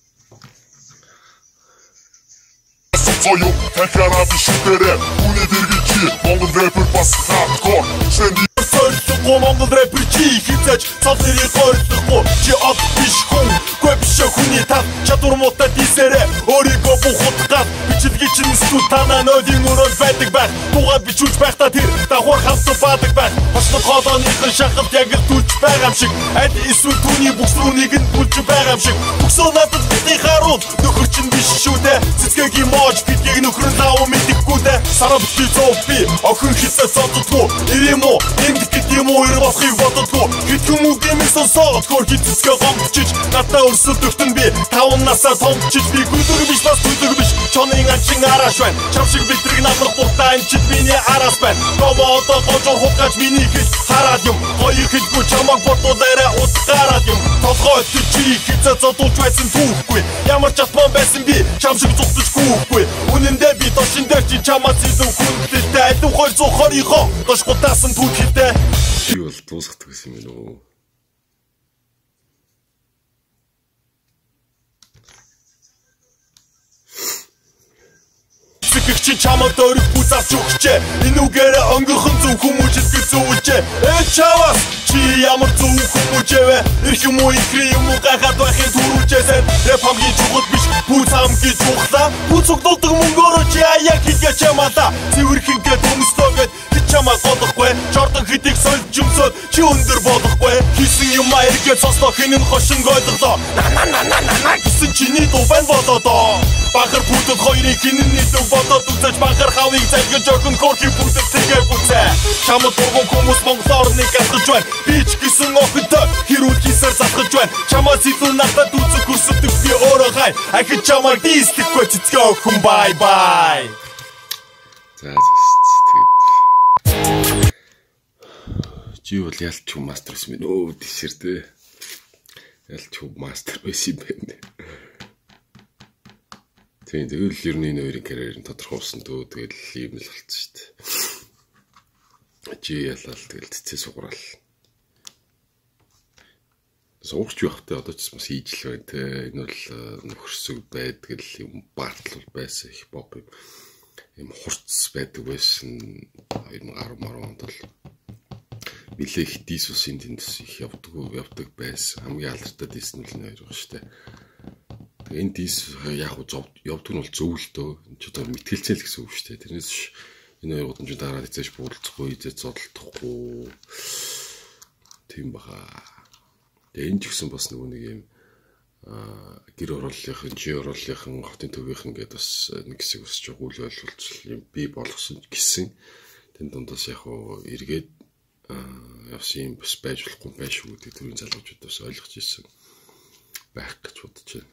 [SPEAKER 1] Сойо танхаараа бишдэрэ үнэ дэргэлжи Монгол рэпер бас хардкор шэнд сойрсохгүй Монгол рэпер чи хизэж цавлэрийг гойрсохгүй чи од биш хүн гүй биш хүний тав чадвар муутай дисэрэ өөрийгөө бухутгаад бичлэгийг чинь студ танаа нодын өрөөл байдаг байх тугаа бичүүлж байхдаа тэр давхар хамтсан баадаг байх бослог хоолойныхын шахалт яг л түлж байгаа юм шиг аль эсвэл түүний бүхсрүүнийг нь бүлж байгаа юм шиг бүхсөө надад бидний харуул нөхөр чинь биш шүү дээ цэцгийн мож бидгийг нөхөр нь лав мэдхгүй дээ сарав би зовби охин хийсээ цоддгүй ирэм үү энд гэдэм үү ир болохыг боддгүй хэдхэн үг гэмиг сонсоод хөр хитцгээ гомдчиж надаа өрсөд өгтөн би 5 насаа томчиж би гүдэг биш бас гүдэг биш чонын ачин араш байна чам шиг битрэг намрах дуртай энэ ч миний араас байна гомоо одоо гожор хукаж миний хэл хараад юм хоёр хэлгүй чамаг бодуулаарай утгаараад юм толгой чи хизээ зодуулж байсан түүхгүй ямар ч атман байсан би чам шиг зүгтж хүүхгүй үнэндээ би дошин дээр чи чамаас илүү хүндлэлтэй алив 220-ийнхоо дош гутаасан түүхэлтэй чи бол дуусгадаг гэсэн юм уу Чи чамд өрөх бүз авч өгчээ энэ үгээр өнгөрхөн зөв хүмүүжил гэж зөвлөжээ чавас чи ямар зөв хүмүүжээвэ ирэх юм уу ихрээ юм уу гахаад байхын түрүүлжээсээ рэп хамгийн чухал биш бүз хамгийн чухлаа бүз өгдөг мөнгөөрөө чи аяг хийгээ чамаа цэвэрхэнгээ төмстөөгээд чамаа голохгүй Jordan хэдийг сольж юм
[SPEAKER 3] өсөөд чи өндөр болохгүй хийсэн юм эргээд сонслоо хинэн хошин ойлголоо на гэсэн чиний дуу байна болоо бахар бүтэд хоёрыг хинэн нийлүү бодоод үзэж бахар хавыг залгиж өгөн корки бүтэд тэгээ бүцээ чамд дургуун хүмүүс Монгол орныг гасгаж байна би ч гэсэн охинтой хэрүүл хийсээр засгаж байна чамаас илүү надад үзэх хүсдэг би өөрөө гай ахиж чамаар дийсдэхгүй цэцгээ охин бай бай
[SPEAKER 1] чи бол ялч юм мастер ус минь өө тийшэрдээ ялч юм мастер ус юм байна. Тэгэл ер нь энэ хоёрын карьер нь тодорхойлсон дөө тэгэл ийм л болчихсон шүү дээ. Чи ялал тэгэл цэцээ сугараал. Суугч явахтай одоо ч бас хийж л байна те. Энэ бол нөхөрсөг байдаг л юм бартал байсан хипхоп юм хурц байдаг байсан 2010 онд бол нэлээх дис усын тэндс их явдаг байсан. Хамгийн алдартай дис нь л нэр байгаа шүү дээ. Энэ дис яг явдаг нь бол зөв л дөө. Чи одоо мэтгэлцэл гэсэн үг шүү дээ. Тэрнээс энэ хоёр гудамж дараа эцэж буудалцахгүй, эцэж зодтолдохгүй тийм баха. Тэгээ энэ ч гэсэн бас нөгөө нэг юм гэр оруулалтын, жи оруулалтын, хотын төвийнхэн гэдэг бас нэг хэсэг өсч байгаа үйл явдал юм би болгосон гэсэн. Тэн дундаас яг эргээд явсан юм бас байж болохгүй байх шүү гэдэг төрлийн залуучууд бас ойлгож ирсэн байх гэж бодож байна.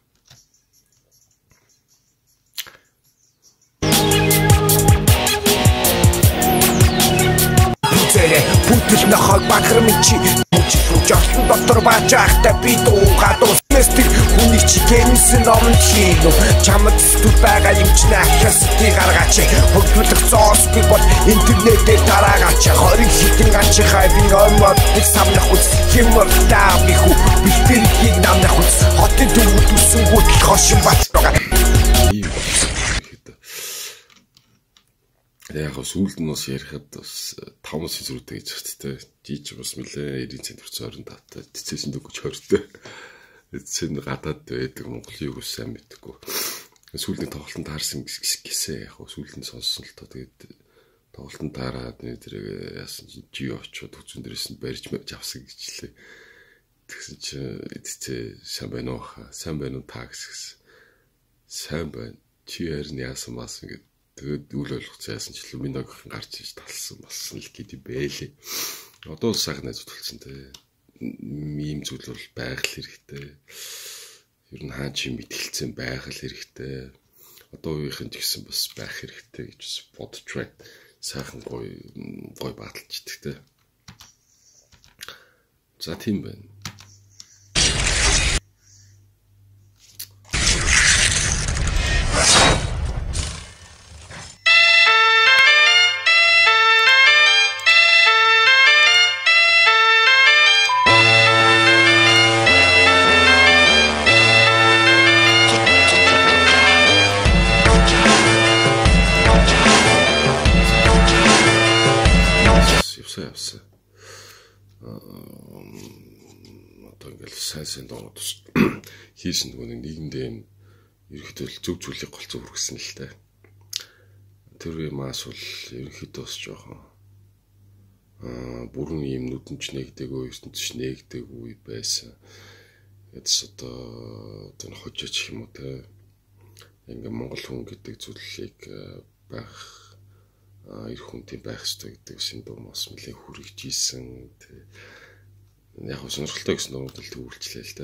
[SPEAKER 11] Бүтэл нохог бахар мичи Жолсон дотор баачаахтай би дуугаа дуснаас тэр хүнийг чи гэмсэн номон хийлүү чамд зүт байгаа юм чи нахаас тий гаргаач хөгжүүлэх зоосгүй бол интернетээр тараагач 20 хитэн ганч хайвын омод нэг самнах үс хэмэр таами хүү бэлтэрхийг намнах үс хотын төвд үсэн гүтэл хошин бац байгаа. Яг сүүлд нь бас ярихад бас 5 сэзрүүдтэй гэж хэвчтэй жиж бас нэлээ 90 центр цорын таттай цэцэн дөгөж хортой. Цэцэн гадаад байдаг Монголын юу сайн мэдгүй. Сүүлдээ тоглолтод таарсан гэсэн яг сүүлд нь сонссон л тоо тэгээд тоглолтод таараад тэр яасан чи очоод хүчин дээрээс нь барьж авсан гэжлээ. Тэгсэн чи эцээ сайн байна уу хаа сайн байна уу та гэсэн. Сайн байна. Чи харин яасан баасан гэдэг. Тэгээд үл ойлгох цаасан ч Lumino гэх гарч иж талсан болсон л гэдэг байлээ. Одоо сайхан найзуулсан те. Ийм зүйл бол байх л хэрэгтэй. Ер нь хаа чи мэтгэлцэн байх л хэрэгтэй. Одоо үеийнхэн ч гэсэн бас байх хэрэгтэй гэж бодож байна. Сайхан гоё баталж идэх те. За тийм байна. Сайн доод хийсэн нэгэндээ ерөнхийдөө зөв зүйлийг голцоо хүргэсэн л дээ. Тэр юмас бол ерөнхийдөө бас жоохон бүрэн юм нүдэнч нэгдэггүй, ертөнцч нэгдэггүй байсан. Эцэс одоо хожиж юм уу те. Ингээм Монгол хүн гэдэг зүйлийг байх эх хүнтэй байх ёстой гэдэг синдромоос нэлээд хүрэж ийсэн. Яг сонирхолтой гэсэн нөрөнд л төвлөрчлээ л дээ.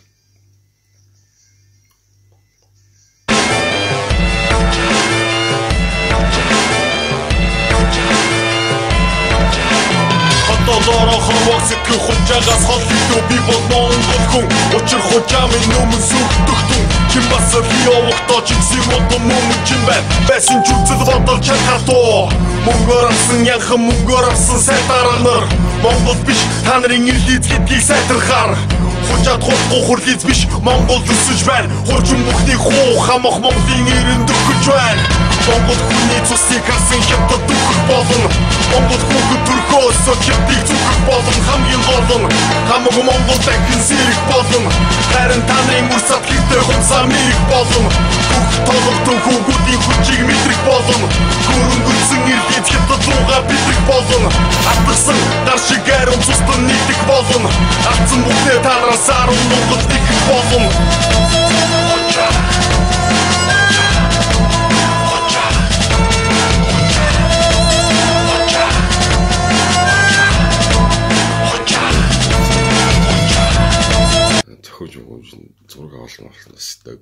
[SPEAKER 3] Доллараа хаваагск хожаагаас холдоо би бол Монгол хүн учир хожаамын өмнө сүрдэгтэн чи бас би явахдаа ч гэсэн мөн чим байсан ч үзэл бодол чанхартуу мөнгөөр авсан янхан мөнгөөр авсан сайтараа нар Монгол биш та нарын ирлиз гэдгийг сайтрахаар хожаад хурдгүй хурлиз биш Монгол өсөж байна хурчин бүхний хуу хамах Монголын ирэнд өгч байна Монгол хүний цусыг харсан хятад дүүх болно Монгол хүүхэд төрхөөс чигтийг зүгэх болно хамгийн гол нь хамаагүй Монгол дахин зэрэг болно харин та нарын үр садлалтай хумсаа мэрэг болно бүх тоглолтын хүүхдийн хүчийг мэдрэх болно хөрөнгөсөн ирлиз хятад руугаа бидрэх болно хатгсан гар шиг арим цустан нийтэх болно алдсан бүхнээ тараас 10 нугад нэгэх болно
[SPEAKER 1] зураг авалт болсноос дэг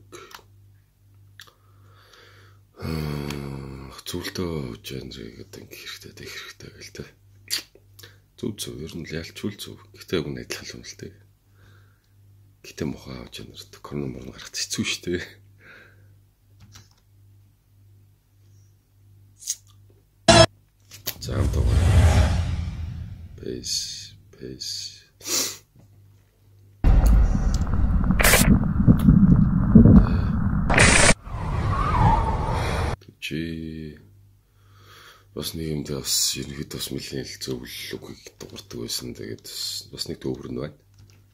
[SPEAKER 1] зүйлдөө жанрыг одоо ингэ хэрэгтэй гэх хэрэгтэй гэл тэ зүв ер нь ялчгүй зүв гэтээ үгүй адилхан л тэ гэтээ мохоо жанрт корон морон гарах хэцүү шүү дээ заам тоо бейс чи бас нэг юм дээр бас ерөнхийдөө бас нэлээд л зөвлөл үгийг дуурдаг байсан. Тэгээд бас нэг төвөр нь байна.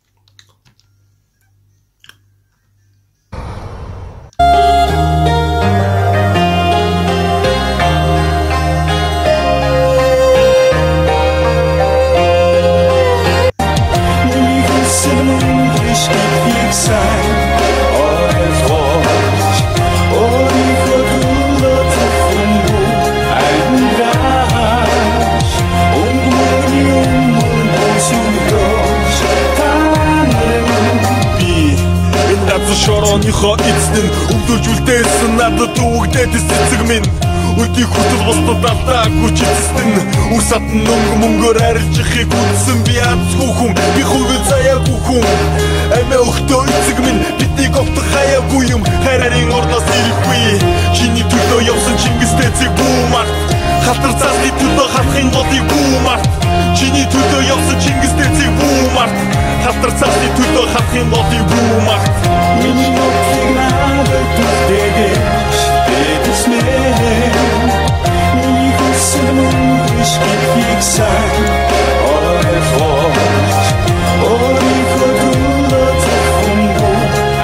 [SPEAKER 1] Шороныхоо эцэн өвдөлж үлдээсэн надад үгдээд цэцэг минь Үдий хүтэл бостод алдаагүй ч эцэстэн Үс атан мөнгөөр арилж ихийг үдсэн би азгүй хүн Би хувийн заяагүй хүн Амиа өгтөө эцэг минь биднийг овтох хаяагүй юм Хайрарын орноос ирэхгүй Чиний төлөө явсан Чингистэй цэг бүү март Халтар цаасны төлөө халахын голыг бүү март Чиний төлөө явсан Чингистэй цэг бүү март Халтар цаасны төлөө халахын голыг бүү март Миний нотыг надад түлдээгэж Дэдэс мэн Миний хүсэл мөн ишгийг сайн Ойлгож Өөрийнхөө төлөө зөвхөнгөө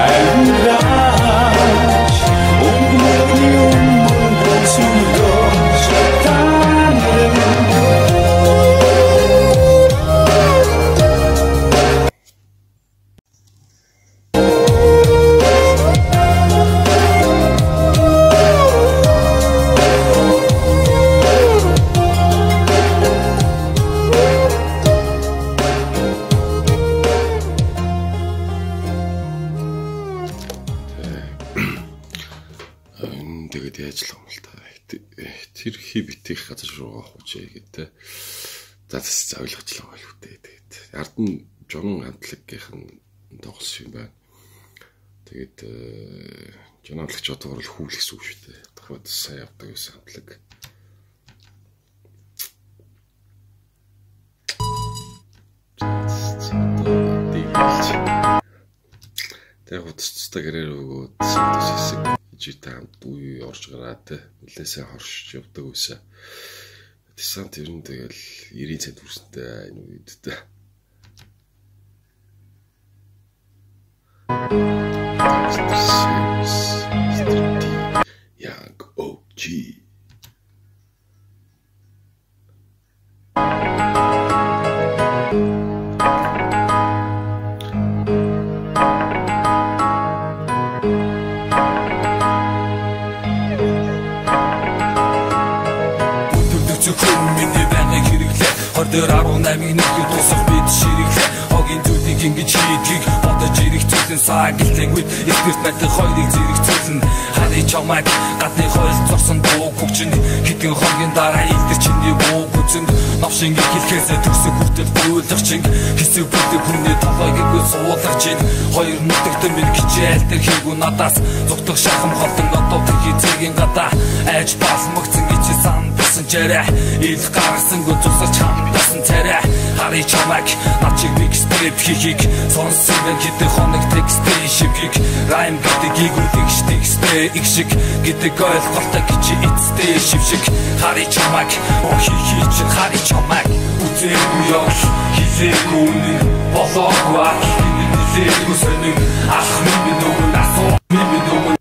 [SPEAKER 1] амьдраач Өнгөний өмнө босындож Тэр хий битэх газар руу хөвчээ гэдэг. За тэс ойлгочлаа байлгүй тэгээд Ардан Жон хамтлагийнхан тоглос юм байна. Тэгээд Жон хамтлагч одоогор л хүүл гэсэн үг шүү дээ. Дахиад сайн явдаг гэсэн хамтлаг. Тэгээд хөтцтэй гэрээр өгөөд хэсэг житаамд үе орж гараад нэлээсээ хоршиж явдаг үсэ. Десант ер нь тэгэл 90 цент хүрсэнтэй энэ үедтэй. Яг OG. Ордер 18-ыг нэг тусах бид ширэглээ Хогийн зүйлийг ингэж хийдгийг бодож ирэхцүүлэн саагэлтэн үед Эсперт байдаг хоёрыг зэрэгцүүлэн Хари чамайг гадны хойлд зорсон дуу гүгчин Хэдэн хогийн дараа илтэр чиний буу гүцэнд Новшингийг хэлхээсээ төгсөг хүртэл бүйлэх чин Хэсэг бүдэг хүнээ толойггүй суулгах чин Хоёр нүдэгтэн минь хичээл тэр хийгүү надаас Зүгтэх шахам холдон одоо тэрхий цэгийн гадаа Айж балмагцэн гिचээ сандсан чарэ Ил гарсангүй зусаж хамдасан царэ Хари чамайг начиг микстейп хийхийг Сонсон бэн хэдэн хоног текстээ шивхийг Райм гэдэг игүүдэг штекстэй их шиг гэдэг ойлголтой гिचээ эцтэй шившиг Хари чамайг охихий чин хари чамайг Үзээгүй явш хизээгүй үнэн болоогүй ах Низээгүй сонин ах минь өгөн асуу минь өгөн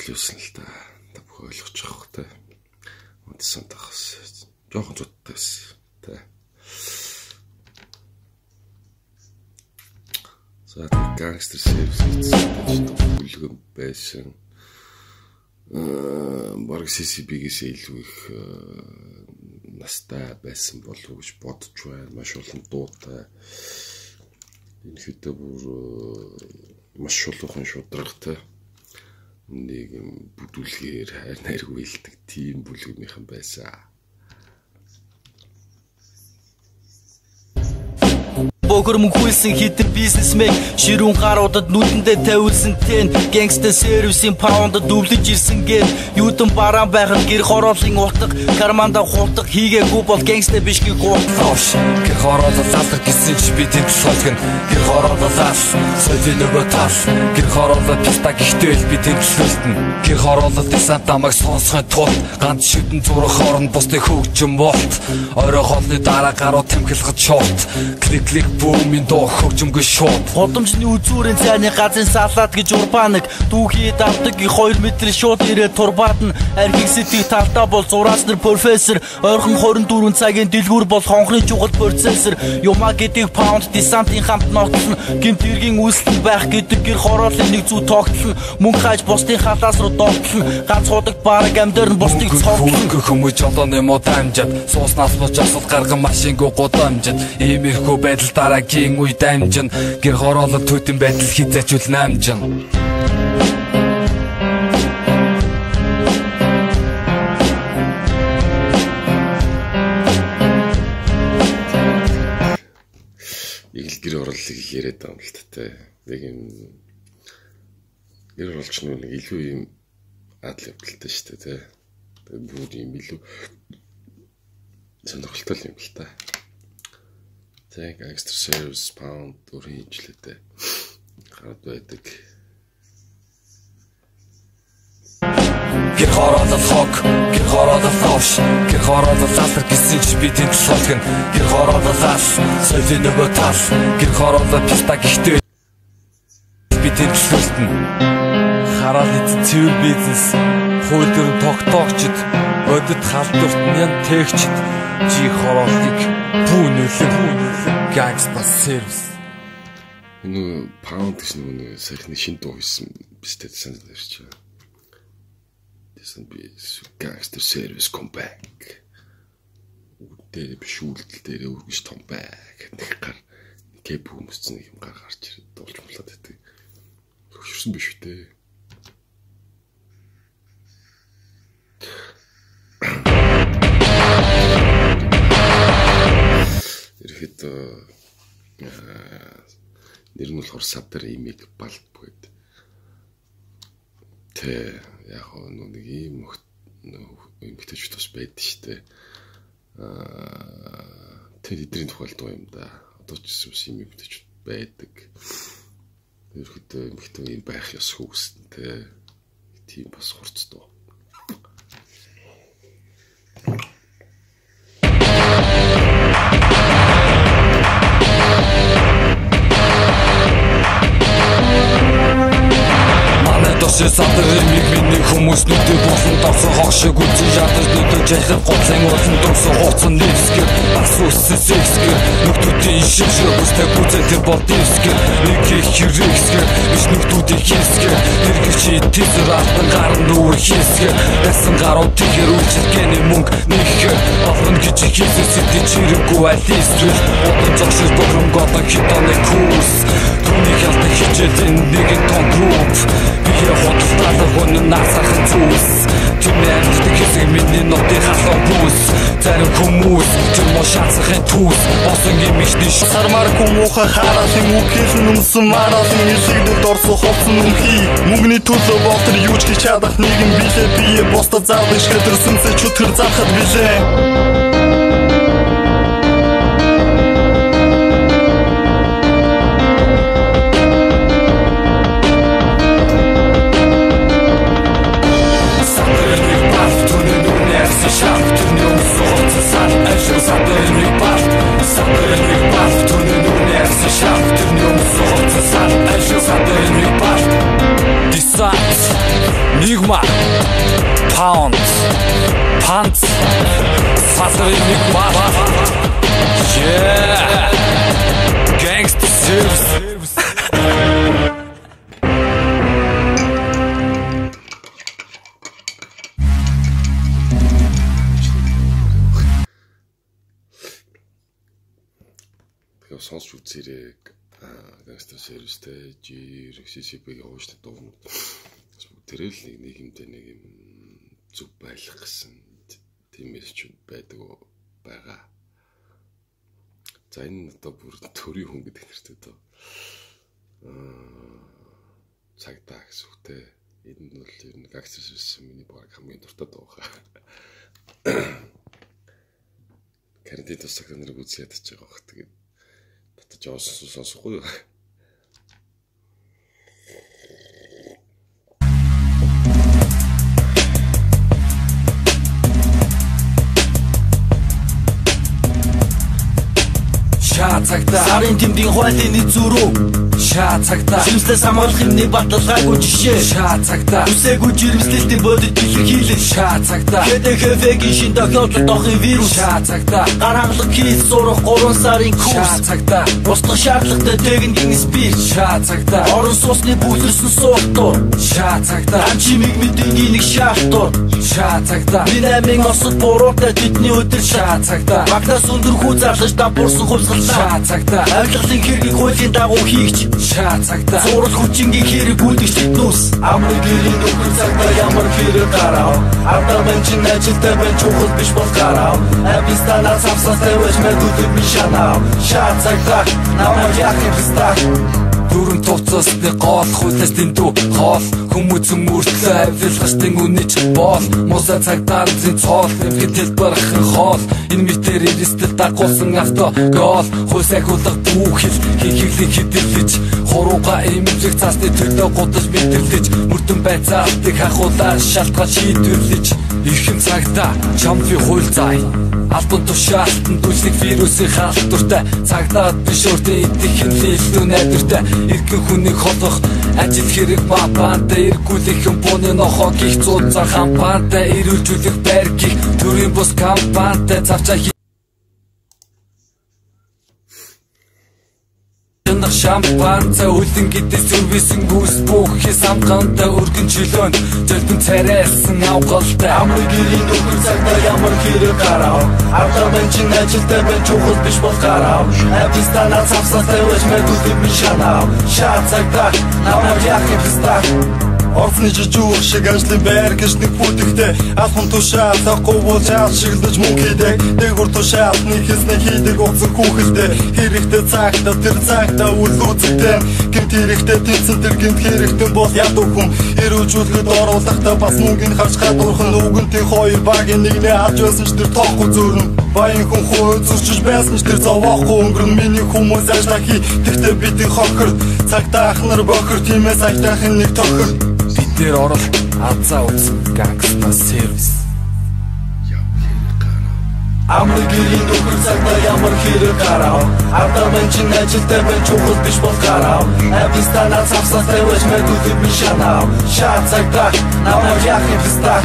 [SPEAKER 1] хөгжлүүлсэн л да. Та бүх ойлгож байгаа хэ. Мэдсэн тахс. Жохон зуттай байсан. Тэ. За гангстер сервис хийсэн бүлгэн байсан. Бараг CCB-гээс илүү их настай байсан болов уу гэж бодож байна. Маш олон дуутай. Энэ хэдэ бүр маш шулуухан шударгатай. Нэг бүдүүлгээр хайр найргүй илдэг тийм бүлгэмийнхэн байсан.
[SPEAKER 12] Богор мөнхүүлсэн хитэн бизнесмен ширүүн гаруудад нүдэндээ тавиулсан тэн гангстер сервисийн паундад дүвлэж ирсэн гээ юудан бараан байх нь гэр хороолын утга карманда хулдаг хийгээгүй бол гангстер биш гээ гоош гэр хороолол залдар гэсэн чи би тэнд солгоно гэр хороолол соёлын нөгөө тал гэр хороолол писта гихтэл би тэнд шүлтэн гэр хороолол десант намайг сонсохын тулд ганц шүдэн зурх орон бусдыг хөгжим болт орой хоолны дараа гаруу тамхилахад шорт клик бүүмийн доо хөгжимгүй шууд Годомжны үзүүрийн цайны газрын салаад гэж урбанаг дүүхий давдаг 2 метр шууд ирээд турбаад нь архиг сэтгий талтаа бол зураас нар профессор ойрхон 24 цагийн дэлгүүр бол хонхны чугал процессор Юма гэдэг паунд десантын хамт нотлон гэмт иргэн үйлсэл байх гэдэг гэр хороолын нэг зүү тогтлон мөнгө хааж бусдын халаас руу доотлон ганц худаг бараг амьдэр нь бусдыг цогтлон хүмүүс одоо нэмо дамжаад сууснаас болж асууд гарган машингүй гудамжаад иймэрхүү байдал дараагийн үе дамжин гэр хороолол төдөн байдал хизээч үл намжин
[SPEAKER 1] гэр хорооллыг яриад байгаа юм л та. Яг юм гэр хороолч нэг илүү юм адил явдалтай шүү дээ. Бүр юм илүү сонирхолтой юм л та. Gangster service pound өөрийн хилээтэй гараад байдаг. Гэр хороолол хог, гэр хороолол фош, гэр хороолол залдар гэсэн чи би тэнд солгоно. Гэр хороолол соёлын нөгөө тал, гэр хороолол писта гихтэй би тэнд шүлтэн. Хараал эзэн цэвэр бизнес, хууль дүрэн тогтоогчд, бодит халдварт нян тээгчд, жи хороолыг Gangster service. Энэ паунд гэж нэг сайхны шин дуу хийсэн бистэй санаад ирж байгаа. Тэсэн би Gangster service come back. Үдээ биш үлдэл дээр өргөж том бай гэдэг гар кэп хүмүүсцэн юм гарч ирээд дуулж муулаад байдаг. Хөвшөрсөн биш үү? Ирэхэд нэр нь болохоор савдар имийг балт бүгд. Тэ яг нэг юм эмгтэйч тус байдаг штэ. Тэр эдрийн тухай дуу юм да. Одоо ч гэсэн эмгтэйч байдаг. Ирэхэд эмгтэй юм байх ёс хүүсэн тэ. Тийм бас хурц дуу. Савдар имийг миний хүмүүс нүдээ болсон давсан хог шиг үзэн ядаж нүдээ жахах гоцын уулын дурсан хуцсан нэвсгэр бас үссэн сэксгэр нүдүүдийн шишээ бүстэй бүзээ тэр бол дэвсгэр нэг их хэрэгсгэр биш нүдүүдийн хийсгэр тэргчи тийзэр алтан гар нүр хийсгэр ясан гаруу тэгэр үйлчилгээний мөнгө нэхэр болно гэж хийсэн сэдий чирэггүй алистрэл одон зогшиж бохромгоолон хитаны курс түүний хялтан хичээлийн нэгэн тон групп бие хотолтолог өнө насахан зүс Тэмээр хэсэг миний нотын халуун бүс Зарим хүмүүс чиммо шацахын түүс Босон гимишний сармар хүмүүха харасын үхэлэн өмсөн марасын нэлэгдэд орсон холсон өмхий Мөнгөний төлөө болтер юуч гэж чадах нэгэн билээ бие боста заавал шгэтэрсэнсэ чүтгэр зархад билээ Нигма
[SPEAKER 4] Ханц Салрын нэг бат Gangsta Service
[SPEAKER 1] сонсч үзээрэй. Gangsta Service-тэй GRCCB-ийн ууштай дуунууд. Тэрэл нэг юмтай нэг юм зүг байлах гэсэн тиймээс ч байдаг байгаа. За энэ одоо бүр төрийн хүн гэдэг нэртэй дөө. Цагтаа гэсэн үгтэй. Энэ нь бол ер нь Gangsta Service миний баг хамгийн дуртай дуу хаа. Карантин тусах нэр үзээд тааж байгаа бох. Тэгээд татаж сонсохгүй юу?
[SPEAKER 12] Шаацагта сарын тэмдгийн хуулины зүрүү Шаацагта жирэмслээс хамгаалах юмны баталгаагүй жишээ Шаацагта үсээгүй жирэмслэлтийн бодит илэрхийлэл Шаацагта ХДХФ-ийн шин тохиолдолд дохын вирус Шаацагта гар хангалах кейс сурах 3 сарын курс Шаацагта устгах шаардлагатай техникийн спир Шаацагта орон сууцны бүлэрсэн суултуур Шаацагта амчимиг мэдээний нэг шаалтуур Шаацагта минамин осод буруутай тэдний өдөр Шаацагта магнаас өндөр хүү зарлаж давбурсан хувьсгал Шаацагта авилгалын хэргийг хуулийн дагуу хийгч Шаацагта зураг хүчингийн хэрэг гүйдэгч тэднүүс амрын гэрийн нөхөр цагтаа ямар хэрэг гарав Ардаа мэн чин ажилтай мэн чухал биш бол гарав Авистанаа цавсастай байж мэдүүлэг би шанав Шаацагта намайг яхих хэстаа
[SPEAKER 4] Дүрэн товцосны гол хуулиас дэндүү хоол Хүмүүцэн мөртлөө авилгачдын үнэж боол Муса цагтаар зэн цоол Эмхэд хэлбэрхэн хоол Энэ митэр ирэстэл дагуулсан авто гол Хууль сайхуулах түүхэл Хинхиглийг хэдэлж Хурууга эмэмлэх цаасны төлөө гудаж мэдэрлэж Мөрдөн байцаалтыг хахуулаар шалтгаан шийдвэрлэж Ирхэн цагта чамдви хууль зай Алтан тушаалтан дүүлэх вирусын хаалтуртай Цагдаад биш өөртөө идэхэн лилдүү найдвартай Иргэн хүнийг холох ажил хэрэг мапантай Иргүүлэх бууны нохоо гих зуудсаар хампантай Ирүүлжүүлэх байргих төрийн бус кампантай Завчаа Шампанцаа үлэн гэдэг сервисийн гүйс бүхий самгантай өргөн чөлөөнд Жөлбөн царайлсан авгалтай Амрын гэрийн нөхөр цагтаа ямар хэрэг гарав Ардаа мэн чин ажилтай мэн чухал биш бол гарав Авистанаа цавсастай байж мэдүүлэг би шанав Шаацагта намайг яхих хэстаа
[SPEAKER 3] Орфны жижүүх шиг ажлын байр гэж нэг бүтэхтэй Алхан тушаал тахгүй бол жаал шиглэж мөн хийдэг Дээгүр тушаал нэг хэсний хийдэг уцсан хүүхэлтэй Хэрэгтэй цагта тэр цагта үл үзэгтэй Гэмт хэрэгтэй тэнцэн тэр гэмт хэрэгтэй бол ядуу хүн Ирүүлжүүлэхэд оруулахдаа бас мөнгөний харж гадуурхан Үгэнтийн хоёр багийн нэгнээ авч байсан ч тэр тоохгүй зөрнө Баян хүн хуу зурчиж байсан ч тэр зовоохгүй өнгөрн Миний хүмүүс ажиллах хий тэгтээ бидний хохор Цагта ахнар бохор тиймээс айтайхын нэг тохор
[SPEAKER 4] Дээр орол азаа үз Gangsta Service
[SPEAKER 12] Амрын гэрийн нөхөр цагтаа ямар хэрэг гарав Ардаа мэн чин ажилтай мэн чухал биш бол гарав Авистанаа цавсастай байж мэдүүлэг би шанав Шаацагта намайг яхих хэстаа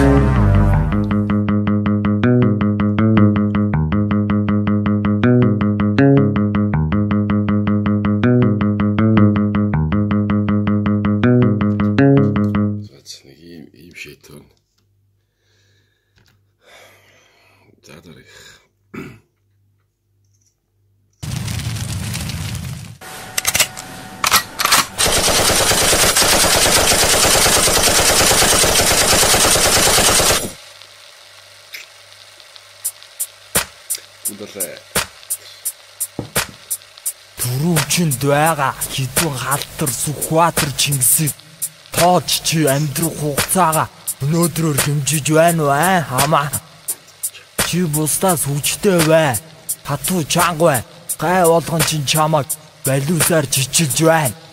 [SPEAKER 8] Түрүүчэнд байгаа хідэн халтар Сүхбаатар Чингисийг тоож чи амьдрах хугацаагаа өнөөдрөөр хэмжиж байна уу хамаа чи бусдаас хүчтэй бай татуу чанга бай гай болгон чин чамаг балиусаар чичилж байна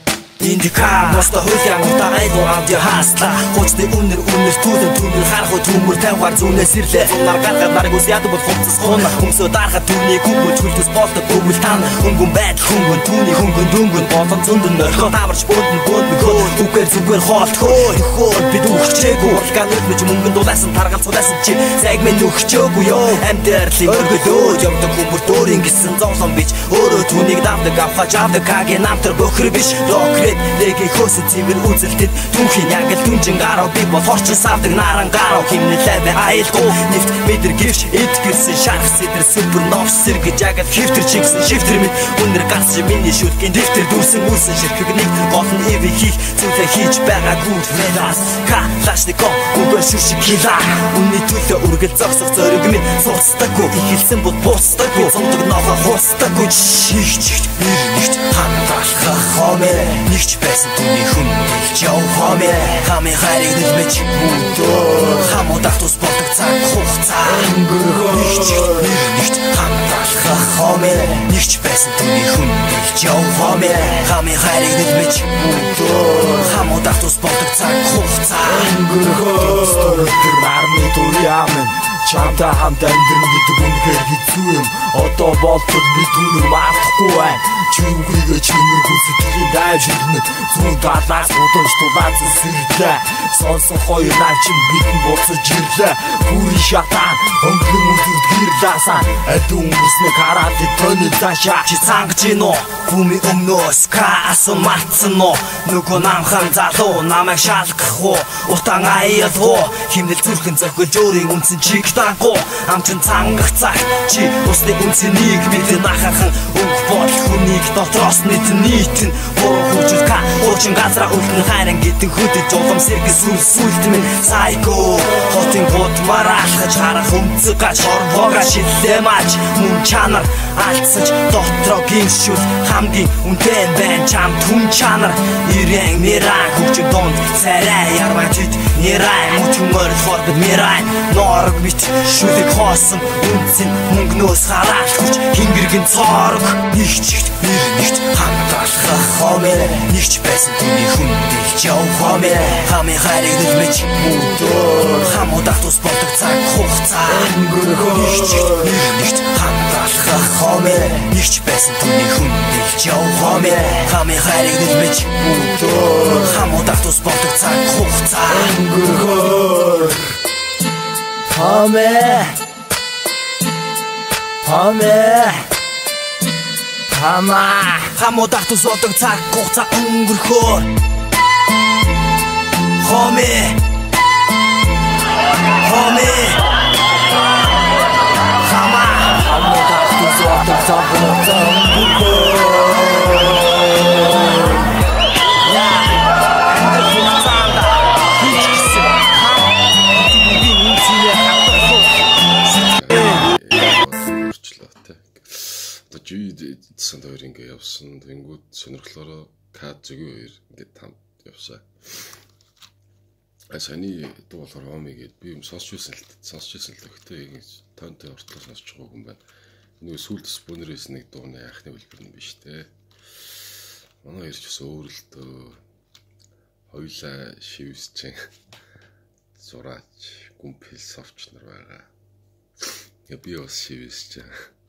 [SPEAKER 12] Индика моста хөлгөн утаа айлуу амди хаасла хуучны үнэр түүдэн түмэр харах төмөр тавгаар зүнээс ирлээ зунаар гаргаад нарыг ус яд бол хувцас хуна хүмсөө дарахад түүний хүмүл хүлдэс болдог бүгэл тан хөнгөн байдал хөнгөн түүний хөнгөн дөнгөн болон зөндөн орхоо таварч бөөд үгээр зүгээр хоолтхөө бид үхчихээгүй уралгаанууд мэж мөнгөнд дулаасан таргалцуулсан чи цаг минь үхчихөөгүй ёо амьдэрлийн өргөлөө явдаг хүмүр дөөрийн гисэн зовлон бич өөрөө түүнийг давдаг авхаж авдаг хагийн намтар бөхөр биш рокрет Дэги хөөсөн цэвэр үзэлтэд түнхийн яг л түнжин гарав би бол хорчин савдаг наран гарав химнэлээ айлгүй нефт метр гэрч эдгэрсэн шарх сэдэр супернов сэргэж яг л хөвтөр чигсэн шифтер мэд өнөр гарч миний шүлгийн дэвтэр дүүрсэн үүсэн ширхэг нэг гол нь эви хийх зүйлээ хийж байгаагүй медас калашников үгээр шүшиг хила үнний төлөө үргэл зогсох зориг минь суцдаггүй ихэлсэн бол буцдаггүй зундаг нохоо хуцдаггүй чигт нэгт хандалхах хомэ нэгч байсан түүний хүн дэлж явхомэ хамын хайрыг нэлмэж бүдөө хамуудах тус болдог цаг хугацаа өнгөрөхөө нэгт хандалхах хомэ нэгч байсан түүний хүн дэлж явхомэ хамын хайрыг нэлмэж бүдөө хамуудах тус болдог цаг хугацаа өнгөрөхөө тэр арми туяамын чамтай хамт амьдрын гэдэг үнээр хэцүү юм одоо болтод би түүнийг маахгүй байна чи үгүйгээ чимэргүй сэтгэлийн дайжирнэ зүүн талаас бодож тулаацсан сэрлээ сонсон хоёр навчин бидэн буцаж ирлээ бүрийн шатан өнгөрөн өдөрт гирлаасан адуу өнгөрснэг хараад тооны цаашаа чи цангаж гинөө бүми өмнөөс каасан мартсан уу нөгөө намхан залуу намайг шалгах уу утан аял уу химнэл зүрхэн зохиолж өөрийн үнсэн чиг дагуу амчин цангах цаг чи усны үнсэнийг мэдэн ахархан өнгө бодол хүнийг дотроос нийтэн буруу хүчил ка уучин газра үлдэн хайран гэдэг хөдөж улам сэргэн сүлт минь сайко хотын гот маралхаж харах өмцөг гач хорвоога шиллээ маач мөн чанар алдсаж дотроо гиншүүл хамгийн үнэтэй байн чам түн чанар ирэн мэран хүчиг донд царай ярмачид нэрай мөчмөр хорбод мэрай норог бит шүлэг хоосон үнцэн мөнгнөөс хараад хүч хингэргэн цорог нэгт хандалхах хомэ нэгч байсан түүний хүн дэлж явхомэ хамын хайрыг нэлмэж бүдөө хамуудах тус болдог цаг хугацаа өнгөрөхөө нэгт хандалхах хомэ нэгч байсан түүний хүн дэлж явхомэ хамын хайрыг нэлмэж бүдөө хамуудах тус болдог цаг хугацаа өнгөрөхөө хомэ хамуудах тус болдог цаг хугацаа өнгөрөхөө хомэ хамуудах тус болдог цаг хугацаа өнгөрөхөө
[SPEAKER 1] Сан хоёр ингээ явсан. Тэнгүүд сонирхлоороо кад зөгийн хоёр ингээ тамд явсаа. Саяны дуу болохоор хомыг гээд би юм сонсч байсан л өгтөө ингэ тонтой ортлоо сонсч байгаа юм байна. Нэг сүлд спонерээс нэг дууны анхны хэлбэр нь биш те. Манай хоёр ч бас өөр л дөө хоёлаа шивсчин зураач гүмпэл совч нар байгаа. Би бас шивсчин.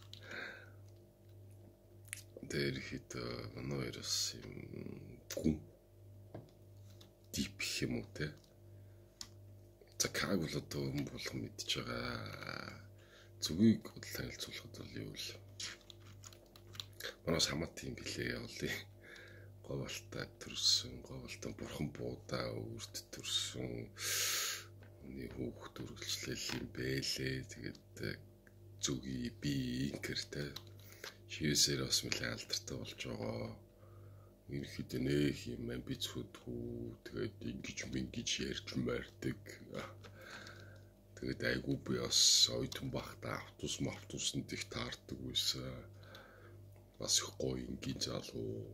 [SPEAKER 1] Тэр хит манай хоёроос юм гүн дип юм уу те. За каг бол одоо юм болгон мэдж байгаа. Зүгийг танилцуулахад бол юу л. Манайс хамаат юм билээ явуулъя. Говалтаа төрсөн, говалтаа бурхан буудаа өөрт төрсөн. Үний хүүхд төрөлчлөл юм бэлээ. Тэгээд зүги би инкертэй шивсээр бас нэлээд алдартай болж байгаа. Ерөнхийдөө нэх юм би зүудгүй тэгээд ингэж ярьж мэрдэг. Тэгээд айгуу би бас ойтон бахта автуснд их таардаг байсан. Бас их гоё ингийн залуу.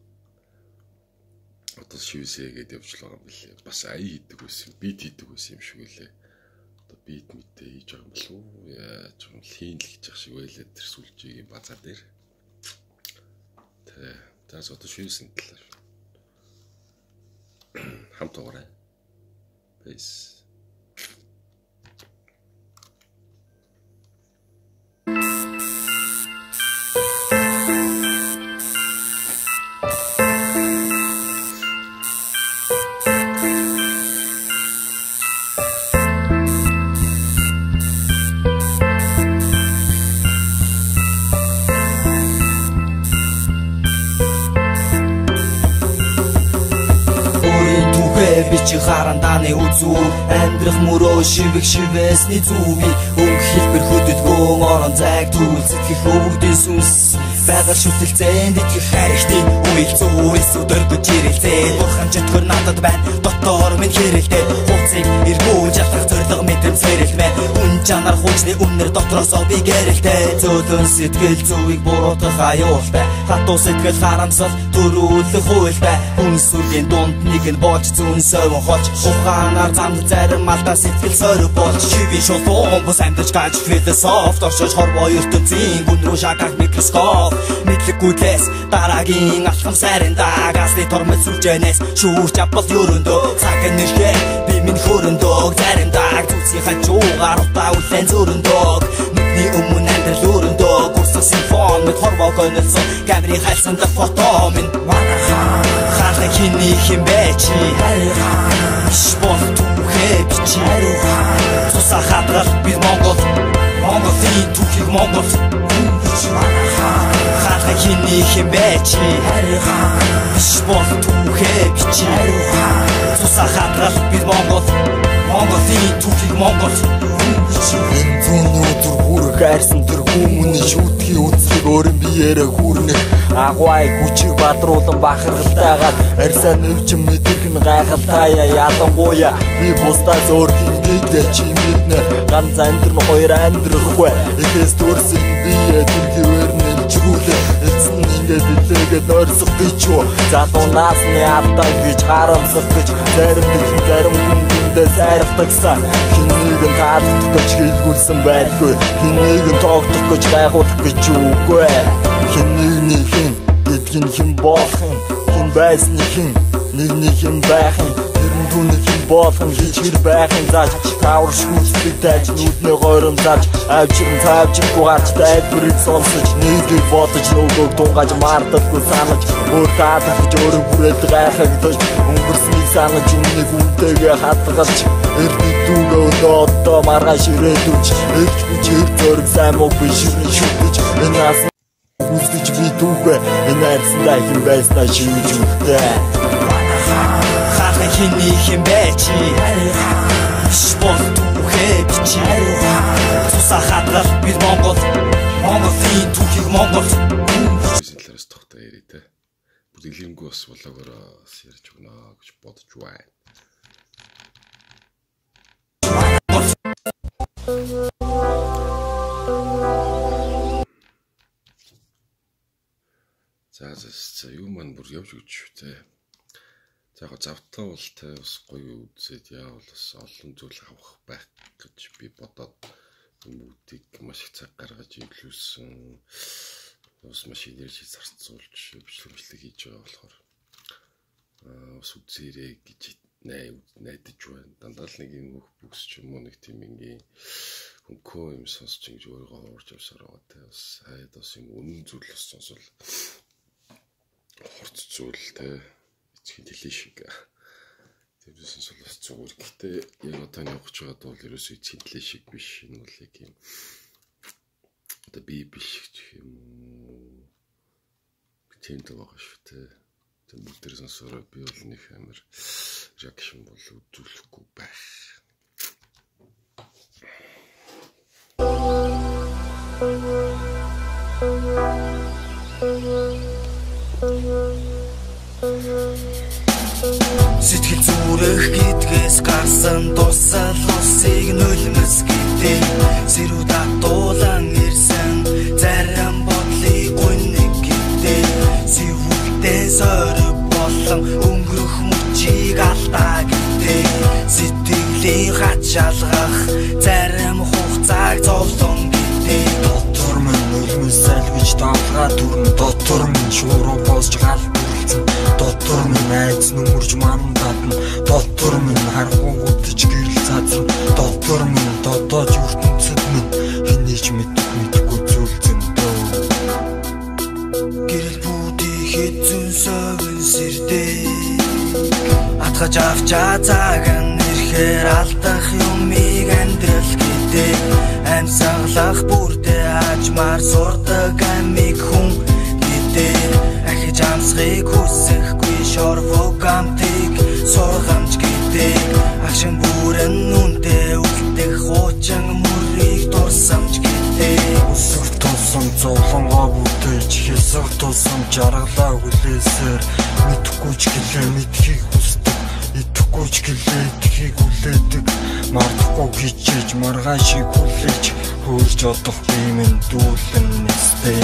[SPEAKER 1] Одоо шивсээгээд явжлаа юм билээ. Бас ая хийдэг байсан, бит хийдэг байсан юм шиг үлээ. Одоо бит мэдээ хийж байгаа юм болов уу? Яаж юм хийн л гэж шиг байлаа тэр сүлжээгийн базар дээр. За одоо шивсэн талаар. хамт уурай. Peace.
[SPEAKER 11] Би чи харандааны үзүү амьдрах мөрөө шивэг шивэсний зүуби өнгө хэлбэр хөдөлгөөн орон зайг төрүүл сэтгэх өвгдэн сүнс байгаль шүтэлцээнд идэх хайрхтын үйл зүйл өдөргөж ирэлцээ бурхан чөтгөр надад байна дотор минь хэрэлдээ хуцыг эргүүл жалтах зориг мэдрэмсэрэлмэ үн чанар хуучны үнэр дотроосоо би гэрэлтэй зөөлөн сэтгэл зүвийг буруутгах аюултай хатуу сэтгэл харамсал төрүүлэх хуйлтай хүн сүргийн дунд нэг нь боож зүүн сойвон хоч ухаанаар замд зарим алдаа сэтгэл сойр болж чиви шолон бус амьдч гаж философ оршиж хорвоо ертөнцийн гүн рүү шагах микроскоп мэдлэггүйдлээс дараагийн алхам сайран дагасны тормол сүлжээнээс шүүрч авбал ерөндөө цаг нэрхээ би минь хөрөндөө заримдаг зүсийн хажуугаар утаа үлэн зөрөндөө нүдний өмнө амьдрал өрөндөө гурсан симфон мэд хорвоо гонолсон камерын хайлсанд фото минь хаалга хиний химбэ чи спон түүхээ бичи цусаа хадрал би Монголын түүхийг Монгол хаалга хиний химбэ чи спон түүхээ бичи цусаа хадрал би Монголын түүхийг Монгол энэ зүүнний өдөр хүрэх хайрсан тэр хүмүүний шүтгий үзлийг өөрийн биеэрээ хүрнэ агуай хүчиг бадруулан бахархалтайгаад арьсаа нэвчин мэдэх нь гайхалтайя ялангуяа би бусдаас өөр хингээдэ чи мэднэ ганц амьдрал хоёр амьдрахгүй эхээс төрсөн бие тэрхүүр нэлжгүүлээ эцэн ингээд илээгээд нойрсох гэж юу залуу наасны алдаа гэж харамсах гэж зарим хүндээс айртагсан хэнийг нь таалах гэж хэлгүүлсэн байлгүй хэнийг нь тоогдох гэж гайхуулах гэж үгүй хэнийг хэн гэдгийг хэн болох хэн байсны хэн нэг хэн байх түүний хэн болох гэж хэр байх зааж таавар шүүцлэг тааж нүднээ гойрон зааж авчирн цаавчгүй гарч тайлбарыг сонсож нэгийг бодож нөгөөг тунгааж мартахгүй санаж өөр таадах гэж өөрөө бүрээд гайхагдаж өнгөрснийг санаж үннийг үнтэйгээ хатгалж эрдний дүүгээ өнөөдөө маргааш ирээдүйч эрч хүч эрч зориг сайн мог биш шүтэж энэ ас үзэж би дүүгээ энэ арьсандаа хэн байснаа шивж үхтэй хиний химбэ чи спон түүхээ бичи цусаа хадрал би Монголын түүхийг Монгол
[SPEAKER 1] талаас тогтоо ярий те бүлэглэнгүй бас болоогоор ярьж өгнө гэж бодож байна. За юу маань бүр явж өгч шүү те. За яг завтаа бол те бас гоё үзээд яавал бас олон зүйл авах байх гэж би бодоод хүмүүдийг маш их цаг гаргаж эвлүүлсэн. Бас маш энержи зарцуулж бичлэг хийж байгаа болохоор бас үзээрэй гэж найдаж байна. Дандаа л нэг юм бүкс ч юм уу нэг тийм ингийн хөнгөө юм сонсч ингэж өөрийгөө уурж авсаар байгаа те бас хайд бас юм үнэн зүйл сонсвол хорц зүйл те хэлээ шиг. Тэрээс бол бас зүгээр. Гэхдээ яг одоо явж байгаад бол ерөөсөө хэлээ шиг биш. Энэ бол яг юм. Одоо би биш гэх юм уу. Тэнд байгаа шүү дээ. Тэр бүгдээс сонсороо би бол нэг амар реакшн бол үзүүлэхгүй байх.
[SPEAKER 11] Сэтгэл зүрэх гэдгээс гарсан тусал усыг нулимс гэдэг сэрүү татуулан ирсэн зарим бодлыг гүнэг гэдэг сэвүүдээ сорив болон өнгөрөх мөчийг алдаа гэдэг сэтгэлийн хачаалгах зарим хугацааг зовлон гэдэг дотор минь нулимс салгиж таалгаа дүрн дотор минь шууруу босч гал бүрэлцэн
[SPEAKER 7] дотор минь айц нүмерж мандадна дотор минь харгуугуудж гэрэл цаазар дотор минь дотоод ертөнцөд минь хинэж мэдгүй зүйл зөндөө гэрэл бүүдий хэзэн совин сэрдээ атгаж авчаа цагаан нэрхээр алдах юмыг амьдрал гэдэг амьсгалах бүрдээ хажмаар сурдаг амиг хүн гэдэг ахиж амсгыг хүсэхгүй шорвог амтыг сургамж гэдэг агшин бүрэн нүндээ үлдэх хуучин мөрийг дурсамж гэдэг өсөх тулсан зовлонгоо бүтээж хэсэг тулсан жаргалаа хүлээсээр мэдхгүй ч гэлээ мэдхийг хүсдэг идэхгүй ч гэлээ идэхийг хүлээдэг мартахгүй хичээж маргаашийг хүлээж хөрж одох бимэн дүүлэн нэстэй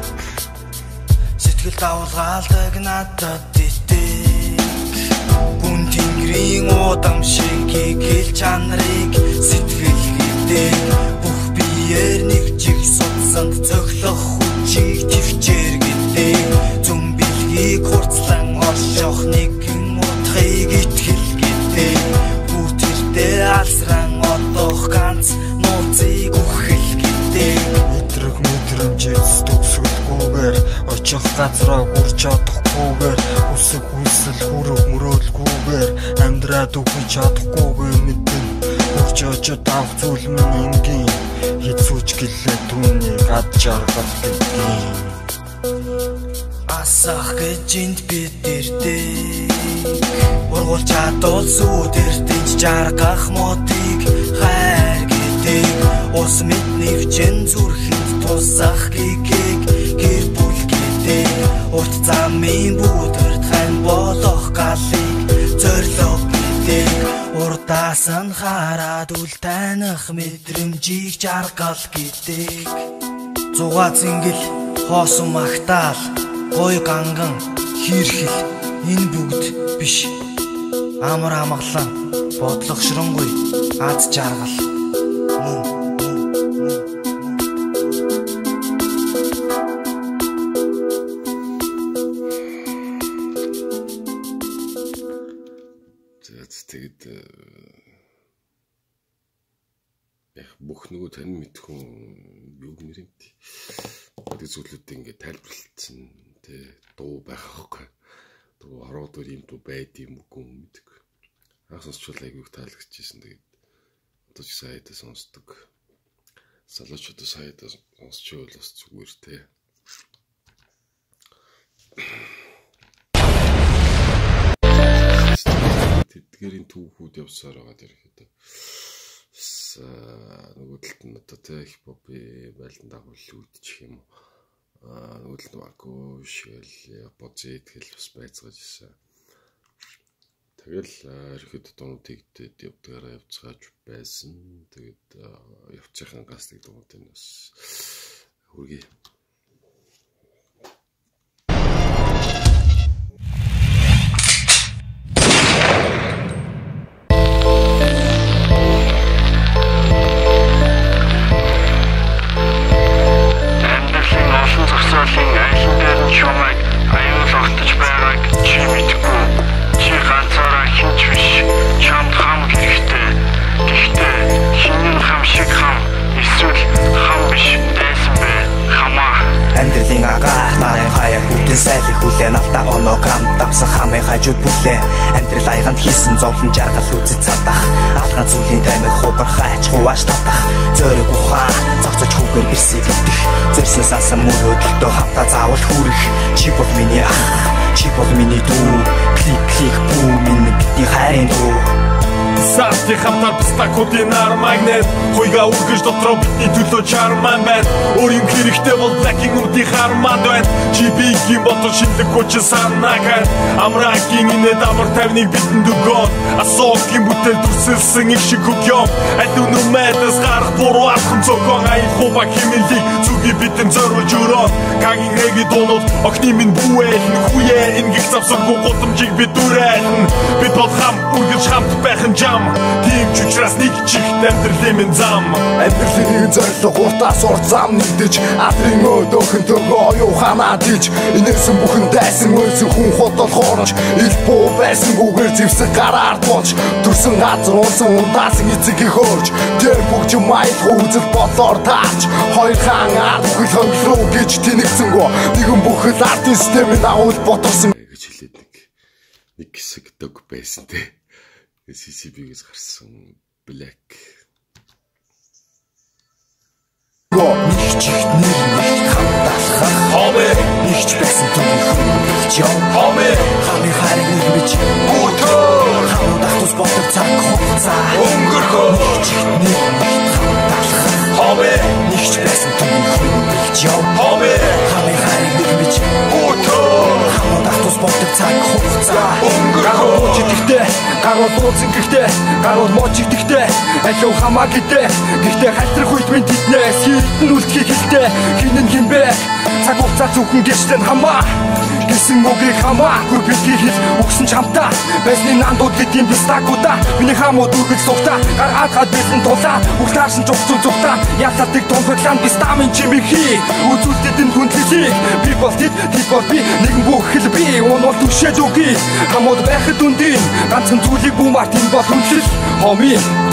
[SPEAKER 7] сэтгэл давалгаалдаг надад итэг гүн тэнгэрийн удам шиг хэл чанарыг сэтгэл хийдэг бүх биеэр нэг чих судсанд цоглох хүчийг төвчээр гэдэг зүм билгийг хурцлан орших нэгэн утгыг итгэл гэдэг бүтэрдээ алсран одох ганц нууцыг үхэл гэдэг мэдрэг мэдрэмжээс төгсгөлгүйгээр очих газраа хүрч чадахгүйгээр хүсэх хүсэл хүрэх мөрөөлгүйгээр амьдраад үхэж чадахгүйгээр мэдэн хүрч очиж авах зүйл минь энгийн хэцүүч гэлээ түүнийг ад жаргал гэдгийг асах гэж энд бид ирдэг ургуул чадвал сүдэртэж жаргах мотыг хайр гэдэг ус мэд нэвчэн зүрхэнд тусах гэгийг гэр бүл гэдэг урт замын бүдэрт хань болох галыг зорлог гэдэг урдаас нь хараад үл таних мэдрэмжийг жаргал гэдэг зугаа зингэл хоосон магтаал гой ганган хийрхэл энэ бүгд биш амар амгалан бодлогошронгүй ад жаргал
[SPEAKER 1] тэгээд яг бүх нөгөө тань мэдхүн юуг нэрэнт гэдэг зүйлүүд ингээд тайлбарлалцсан тий дуу байхгүй дуу ороод ийм дуу байд юм үгүй мэддэг хасаас ч айгүйх таалагдчихсэн тэгээд одоо ч сайдаа сонсдог салуучуудаа сайдаа сонсчихвол бас зүгээр тий тэдгэрийн түүхүүд явсаар байгаа ерөөхдөө нөгөө талд нь одоо тий хипхопын байлдан дагуулж үүдчих юм уу нөгөө талд Мако шил бодзээ тэгэл бас байцгааж ирсэн. Тэгэл ерөөхдөө дуунуудыг явдгаараа явцгааж байсан. Тэгээд явцсан гастыг дуунуудын бас хүргэе.
[SPEAKER 11] Сайлх хүлээ навта онограм давсан хамын хажууд бүлээ амьдрал айганд хийсэн зовлон жаргал үзэж цадах алган зүйлийн таймыг хубархайч хувааш татах зөрөг ухаан зогцож хүүгээр бисийг идэх зөрсөн сасан мөрөөдөлтөө хавтаа заавал хүрэх чи бол миний ах чи бол миний дүү клик клик бүү миний бидний хайрын дүү
[SPEAKER 3] Сарти хамтар пстакуудын армагнет Хойга үргэж дотроо бидний төлөө чарман байна Өөрийн хэрэгтэй бол блэкинг үүдийн харманд байна Чи бигийн ботон шинэлэг хүчин санаагаар Амрагийн инээд амар тавныг бидэнд өгөөд Асоогийн бүтээл дүрсэлсэн их шиг хөгём Аль үнэмэдэс гарах буруу алхан цогон Аян хуба химэлийг зүги бидэн зориулж өрөөд Кагийн реги дуунууд огны минь бүэлэн Хүе ингэх завсаргүй гудамжийг бид дүрэлэн Бид бол хам үргэж хамт байх нь Тим Тэгж учраас нэг чихт амьдралын минь зам.
[SPEAKER 11] Амьдралын нэгэн зорилго гуртаас урт зам нэгдэж адрын өдөөхөн төгөө оюуханаа диж инээсэн бүхэн дайсан өйсөн хүн хотол хоорч ил буу байсангүйгээр зевсэг гараар болж төрсөн газар унсан ундаасан эцэг их хөрж тэр бүгж майл хүзэл бодлоор таарч хоёр хаан ард бүхэл хонглоо гэж тэнэгцэнгөө нэгэн бүхэл арт системийн агуул боторсон
[SPEAKER 1] гэж хэлээд нэг хэсэг дог байсан те. CCB-гээс гарсан Black
[SPEAKER 11] Нэг чихт нэр нэг хамталхах
[SPEAKER 3] Хомэ
[SPEAKER 11] нэгч байсан түүний хүнэлж яв
[SPEAKER 3] Хомэ
[SPEAKER 11] Хами хайрыг нэг бич
[SPEAKER 3] Гүтөр
[SPEAKER 11] Хамууд ахтус болдог цаг хугацаа
[SPEAKER 3] Өнгөрхөө
[SPEAKER 11] Нэг чихт нэр нэг хамталхах
[SPEAKER 3] Хомэ
[SPEAKER 11] нэгч байсан түүний хүнэлж яв
[SPEAKER 3] Хомэ
[SPEAKER 11] Хами хайрыг нэг бич
[SPEAKER 3] Гүтөр
[SPEAKER 11] Хамууд ахтус болдог цаг хугацаа
[SPEAKER 3] Өнгөрхөө
[SPEAKER 7] Гэхдээ гарууд дууцсан гэхдээ гарууд мооч ихтэй алуу хамаа гэдэг гэхдээ хайтрах үед минь тэднээс хитэн үлдэхийг хэлтэй хинэн хинбэ цаг хугацаа зүгэн гэжтэн хамаа гэсэн үгийг хамаагүй битгий хэл өгсөн чамтаа байсны нандууд гэдгийн бистагуда миний хамууд үргэлж сухта гаргаад хад бэлэн тулаа үлтааршин зүгцэн зүгтаа ялтадыг томхоглан бистамын чимихи үзүүлдэд энэ хүндлэлийг би бол тэд бол би нэгэн бүх хэл би уунууд түшээд үгүй хамууд байхад үндийн ганцхан зүйлийг бүүмарт энэ бол хүндлэл хоми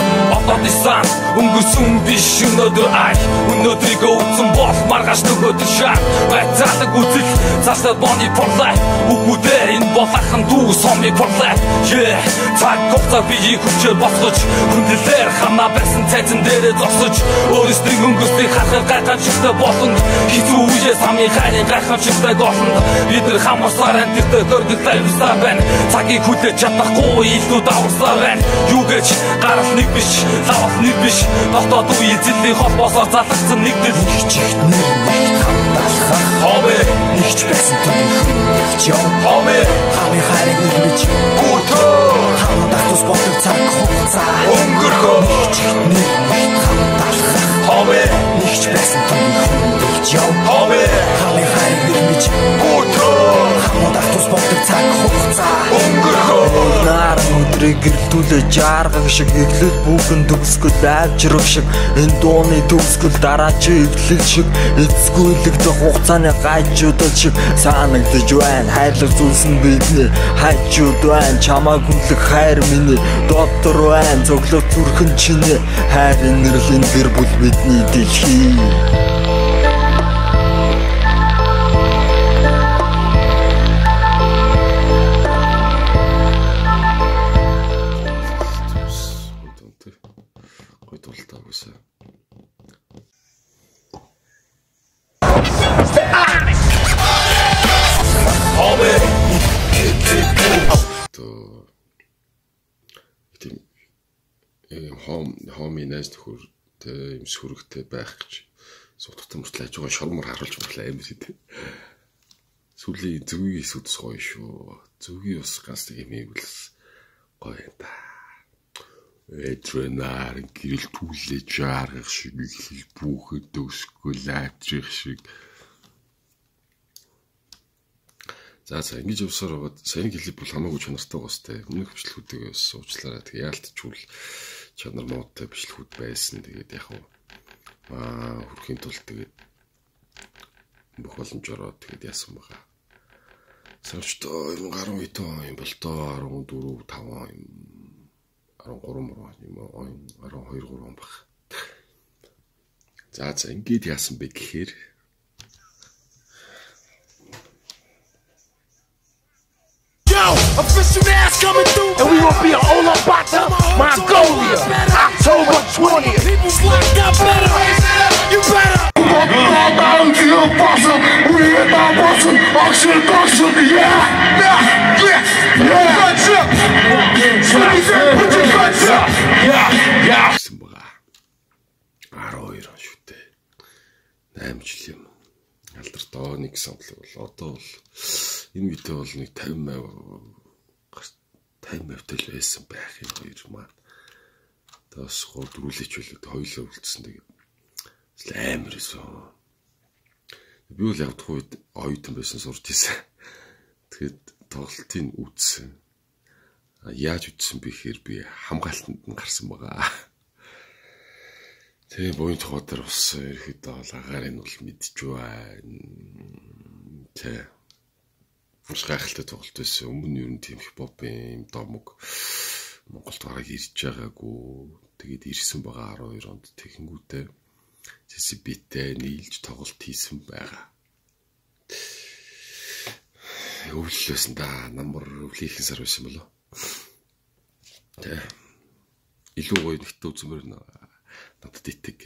[SPEAKER 2] Отодисан өнгөрсөн биш өнөөдөр ай өнөөдрийг өвцөн бол маргааш нөгөөдөр шар байцаадаг үзэл цаашдаа бони for life үгүүдээр энэ бол ахын дүү сомми for life цаг хугацаа бие хүчээр босгож хүндлэлээр ханаа байсан цайзан дээрээ зогсож өөрсдийн өнгөрсний хахаар гайхамшигтай болон хэцүү үеэс хамгийн хайрын гайхамшигтай голонд бид нар хамарсаар амьдтай дөргөлтэй юмсаа байна цагийг хүлээж чадахгүй илүү даварсаар байна юу гэж гарал нэг биш лавал нэг биш дотоод үе эзэллийн холбоосоор залгсан нэгдэл
[SPEAKER 11] чихт нэр нэг хамталхах
[SPEAKER 3] Хомэ
[SPEAKER 11] нэгч байсан түүний хүнэлж яв
[SPEAKER 3] Хомэ
[SPEAKER 11] Хами хайрыг нэг бич
[SPEAKER 3] Гүтөр
[SPEAKER 11] Хамууд ахтус болдог цаг хугацаа
[SPEAKER 3] Өнгөрхөө
[SPEAKER 11] чихт нэр нэг хамталхах
[SPEAKER 3] Хомэ
[SPEAKER 11] нэгч байсан түүний хүнэлж яв
[SPEAKER 3] Хомэ
[SPEAKER 11] Хами хайрыг нэг бич
[SPEAKER 3] Гүтөр
[SPEAKER 11] Хамууд ахтус болдог цаг хугацаа
[SPEAKER 3] Өнгөрхөө
[SPEAKER 8] Нар өдрийг гэрэлтүүлээ жаргах шиг эглэл бүгэн төгсгөл авчрах шиг энэ дууны төгсгөл дараачийн эглэл шиг эцгүүлэгдэх хугацааны гайчуудад шиг санагдаж байна хайрлах зүйлс нь бидний хайчууд байна чамайг хүндлэх хайр миний дотор байна цоглох зүрхэн чиний хайр инэрлийн гэр бүл бидний дэлхий
[SPEAKER 1] Хоми найз нөхөртэй юм сүрэгтэй байх гэж суудтан мөртлөө ажгаа шормор харуулж мөрлөө юм шиг тийм. Сүлийн зүгийн сүдс гоё шүү. Зүгийн ус ганц нэг юм ийгүүлс гоё та. Этрэнаар гэрэл түлээж жаргах шиг их бүхэд өсгөл авчих шиг. За ингэж явсаар байгаад сайн клип бол хамаагүй чанартай гоостай. Өмнөх бичлэгүүдээс уучлаарай. Тэгээ яалтчгүй чанар муутай бичлэгүүд байсан. Тэгээд яг хүрхийн тулд тэгээд бүх боломжоор тэгээд яасан байгаа. Сарчтай 12 он юм бол доо 14 5 он 13 он 12 3 он баг. За ингэж яасан бэ гэхээр
[SPEAKER 11] Official ass coming through, and we will be in Ulaanbaatar, Mongolia, October 20th. People's life got better. You better.
[SPEAKER 1] Алдар нэг самплаг бол одоо бол энэ видео бол нэг 50% тэл байсан байх юм хоёр маань. Тас гурдруулж үлээд хоёлоо үлдсэн тэгээд амар эсөө. Би бол явах үед оюутан байсан сурч ирсэн. Тэгэхэд тоглолтын үзсэн. Яаж үтсэн бэ гэхээр би хамгаалтанд нь гарсан байгаа. Тэгээ буян тухай дээр бас ерөөхдөө бол агаар нь бол мэдж байна. Тэ. Маш гайхалтай тоглолт байсан. Өмнө нь ер нь тийм хипхопын юм домог Монголд гараад ирж байгаагүй. Тэгээд ирсэн байгаа 12 онд тэгэнгүүтээ CCB-тэй нийлж тоглолт хийсэн байгаа. Өвлөлөөсөн да намар өвлөхийн сар байсан болоо. Тэ. Илүү гоё нэгтэй үзмээр надад итэг.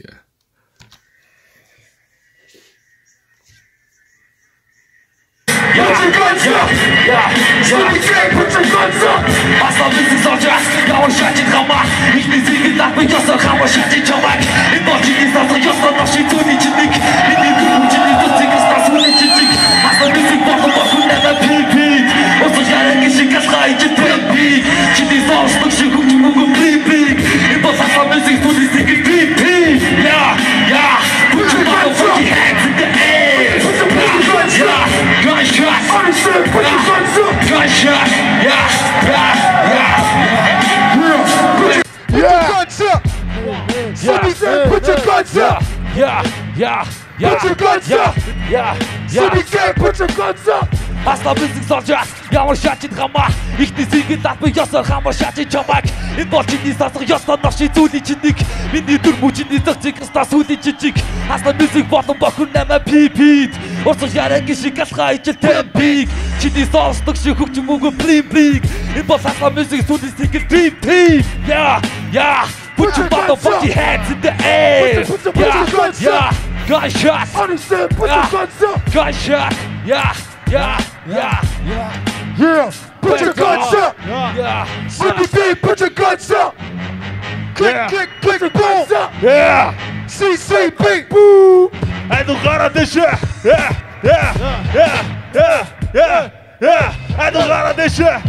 [SPEAKER 11] Put your guns up! Yeah! Put your guns up! CBK, put your guns up! Асла бэлзэг солжаас ямар шаачид хамаа ихний зингэд албан ёсоор хамаа шаачид чамайг энэ бол чиний сасах ёсоор навши зүйлий чинийг миний дүр мөчний зэгцэг стас үлийн жижиг асла бэлзэг болон бохор намаа пипид орсож яранги шиг алхаа ижил темпиг чиний сонсдог шиг хөгж мөнгө плимплиг энэ бол асла бэлзэг зүйлий сингл пипид yeah put your motherfucking hands in the air yeah gunshots understand put your guns up gunshot yeah put your guns up CBD put your guns up click boom CCB boom هادو غرض الشح هادو غرض الشح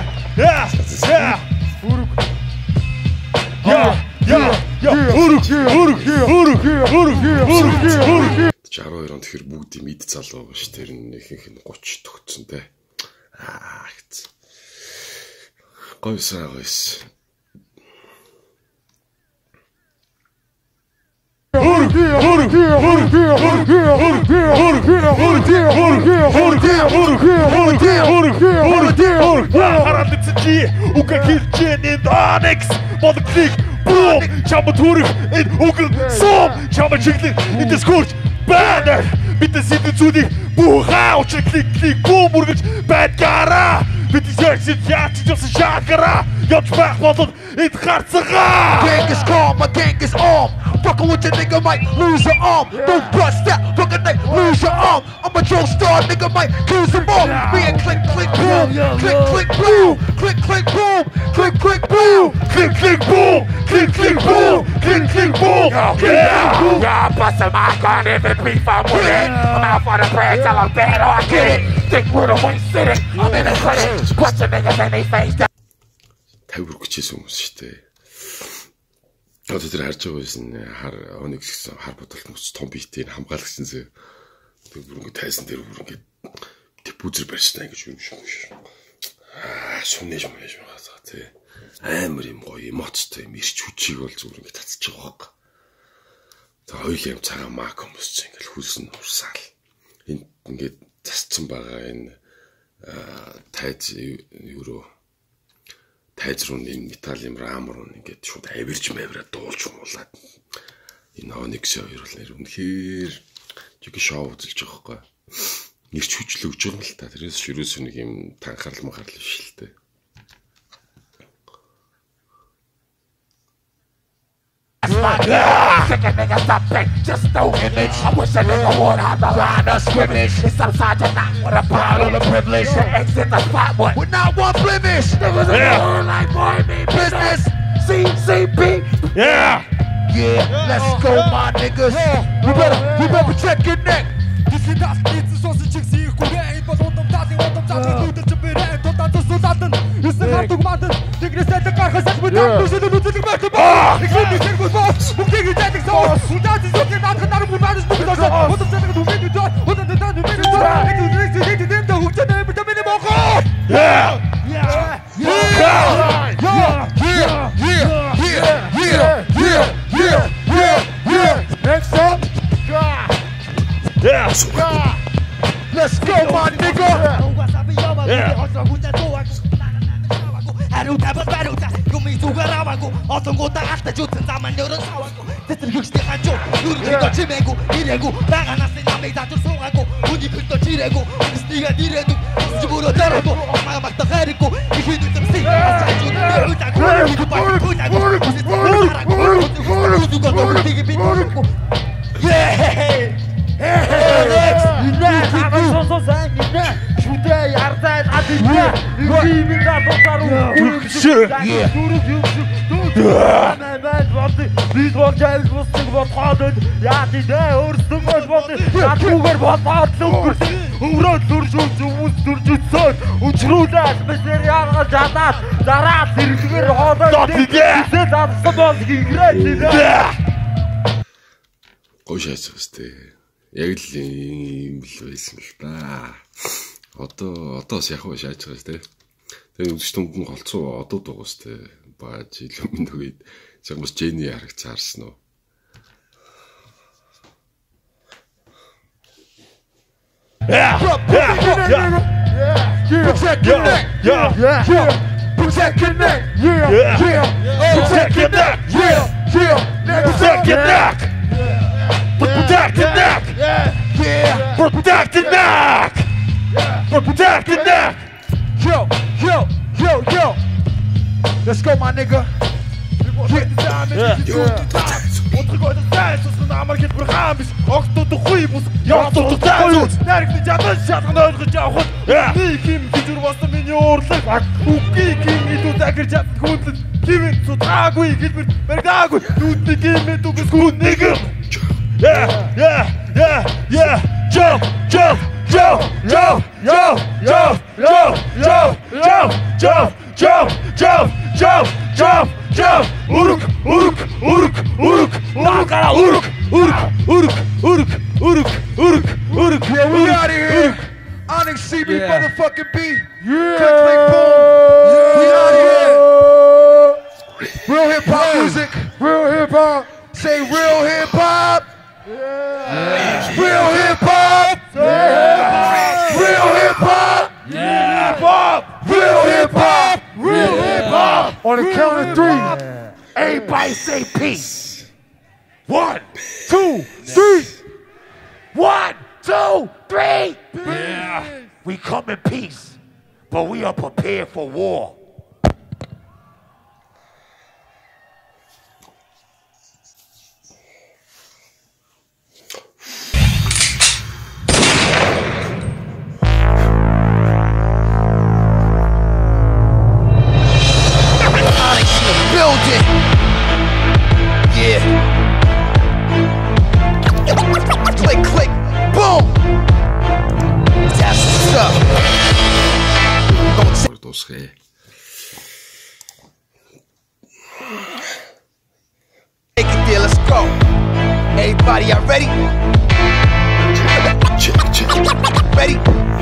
[SPEAKER 1] Чароо ирэн тэгэхээр бүгд мэд залуу байгаа ш. Тэр нэгийнх нь 30 төгцсөн те. Гэц. Гойсаа гойс.
[SPEAKER 11] Boom! Chama Turk in Ukel Som! Chama Chickling in the Scourge! Banner! Bitte sind wir zu dir! Buhau! Klick! Boom! Urgich! Bad Gara! Bitte sagst du, ja, das ist Chakra! Jetzt sprach man in Harzaga! Gang is calm, my gang is armed! Fucking with your nigga might lose your arm! Don't bust that! Fucking like lose your arm! I'm a drone star, nigga might lose them all! Me and click boom! Click boom! Click boom! Click boom! Click boom! Click boom! Click boom! Yeah, bust my gun if it be for winning. I'm out for the prayer, tell them bad or I get it. Think we're the one sitting. I'm in the clinic. Question niggas and they face down.
[SPEAKER 1] 50 хүрчихсэн хүмүүс шүү дээ. Одоо тэр харж байгаа байсан хар Onyx гэсэн хар бодолт мөс том биетийн хамгаалагчсан зэ. Тэг бүр ингэ тайсан дээр бүр ингэ депүзер барьснаа гэж юм шиг шүү. Сүнэж байгаа тий. Амар юм гоё эмоцтой юм ирч хүчийг бол зүгээр ингэ татчих байгаа. Тэг хоёул юм цагаан мак хүмүүс ингэ хүлсэн урсаал. Энд ингэ засцсан байгаа энэ тайз евро тайз руу энэ металлын рам руу ингээд шууд авирж мавраа дуулж хумуулаад энэ Onyx хоёр бол нэр үнэхээр жиг шоу үзэлж байгаа байхгүй. Нэрч хүчлээ өгж байгаа юм л та. Тэрээс ширээс нэг юм танхаарл махаарл биш л дээ.
[SPEAKER 11] Sick of niggas up big, just no image. I wish a nigga would have a line of scrimmage. It's upside to not with a pile of privilege. To exit the spot with not one blemish. Niggas in the hood like boy mean business. CCB. Yeah, let's go my niggas. You better protect your neck. This is not it's so such a see who ain't but on the daddy on the daddy to be right to that so that is the hard to matter. Tigre set the car has with that to the back to back. It's the thing with boss. Who take it that so who does is looking at another woman is moving what the second to make you dot what the done to make you dot and to them the hook to them the minimum. Yeah. Алтаж үтэн заман өрөө саваагүй Тэтгэр хөгсний хажуу Нүрдөө чимээгүй ирээгүй Бага насны намыг задур суугаагүй Үний хөлтөө чирээгүй Эснийгээ нирээдэг Өсч бүрөө дөрөөгүй Мага багта хайраагүй Ихэд үтэмсий Асаажууд Бид болжайл бусдаг бодхоод яад идэ өөрсдөө бодсон ятгүйгээр бодоод өнгөрсөн өврөөд дүржүүж хүмүүс дүржүүлсэн өчрүүлээд бисээр яагаад жадаад дараа зэрэгээр хоолой идэ задсан бол хийгрээд
[SPEAKER 1] гошаач гэстэй яг л юм л байсан л да одоо яг уу шаач гэстэй тэгээ үзэж түмхэн голцоо одоо дуустай бааж илүү минь Загмас Жэни харагц харсан уу?
[SPEAKER 11] Protect your neck. Protect your neck. Protect your neck. Protect your neck. Protect your neck. Protect your neck. Protect your neck. Yo. Let's go, my nigga. Отригой дайс ус намаргит бурхан биш огтод хуй бус явтод дайс наригны жадан шатган ойлгож явхад би ким хижүр болсон миний уурлаг үгүй ким идүү дагэрж хүндэд кивэн цутаагүй хэлбэр бэргаагүй нүдний кимээ дүгс хүн нэг Jump! Uruk! Yeah, we out of here. Onyx CB motherfucking B. Yeah. Click, boom. We out of here. Real hip hop music. Real hip hop. Say real hip hop. Yeah. Real hip hop. Yeah. Real hip hop. Yeah. Real hip hop. Real hip hop. On the count of 3. Everybody say peace. 1, 2, 3. 1, 2, 3. Yeah. We come in peace, but we are prepared for war. Building. Yeah. Click, boom. That's what's up. Take it there, let's go. Everybody, y'all ready? Ready?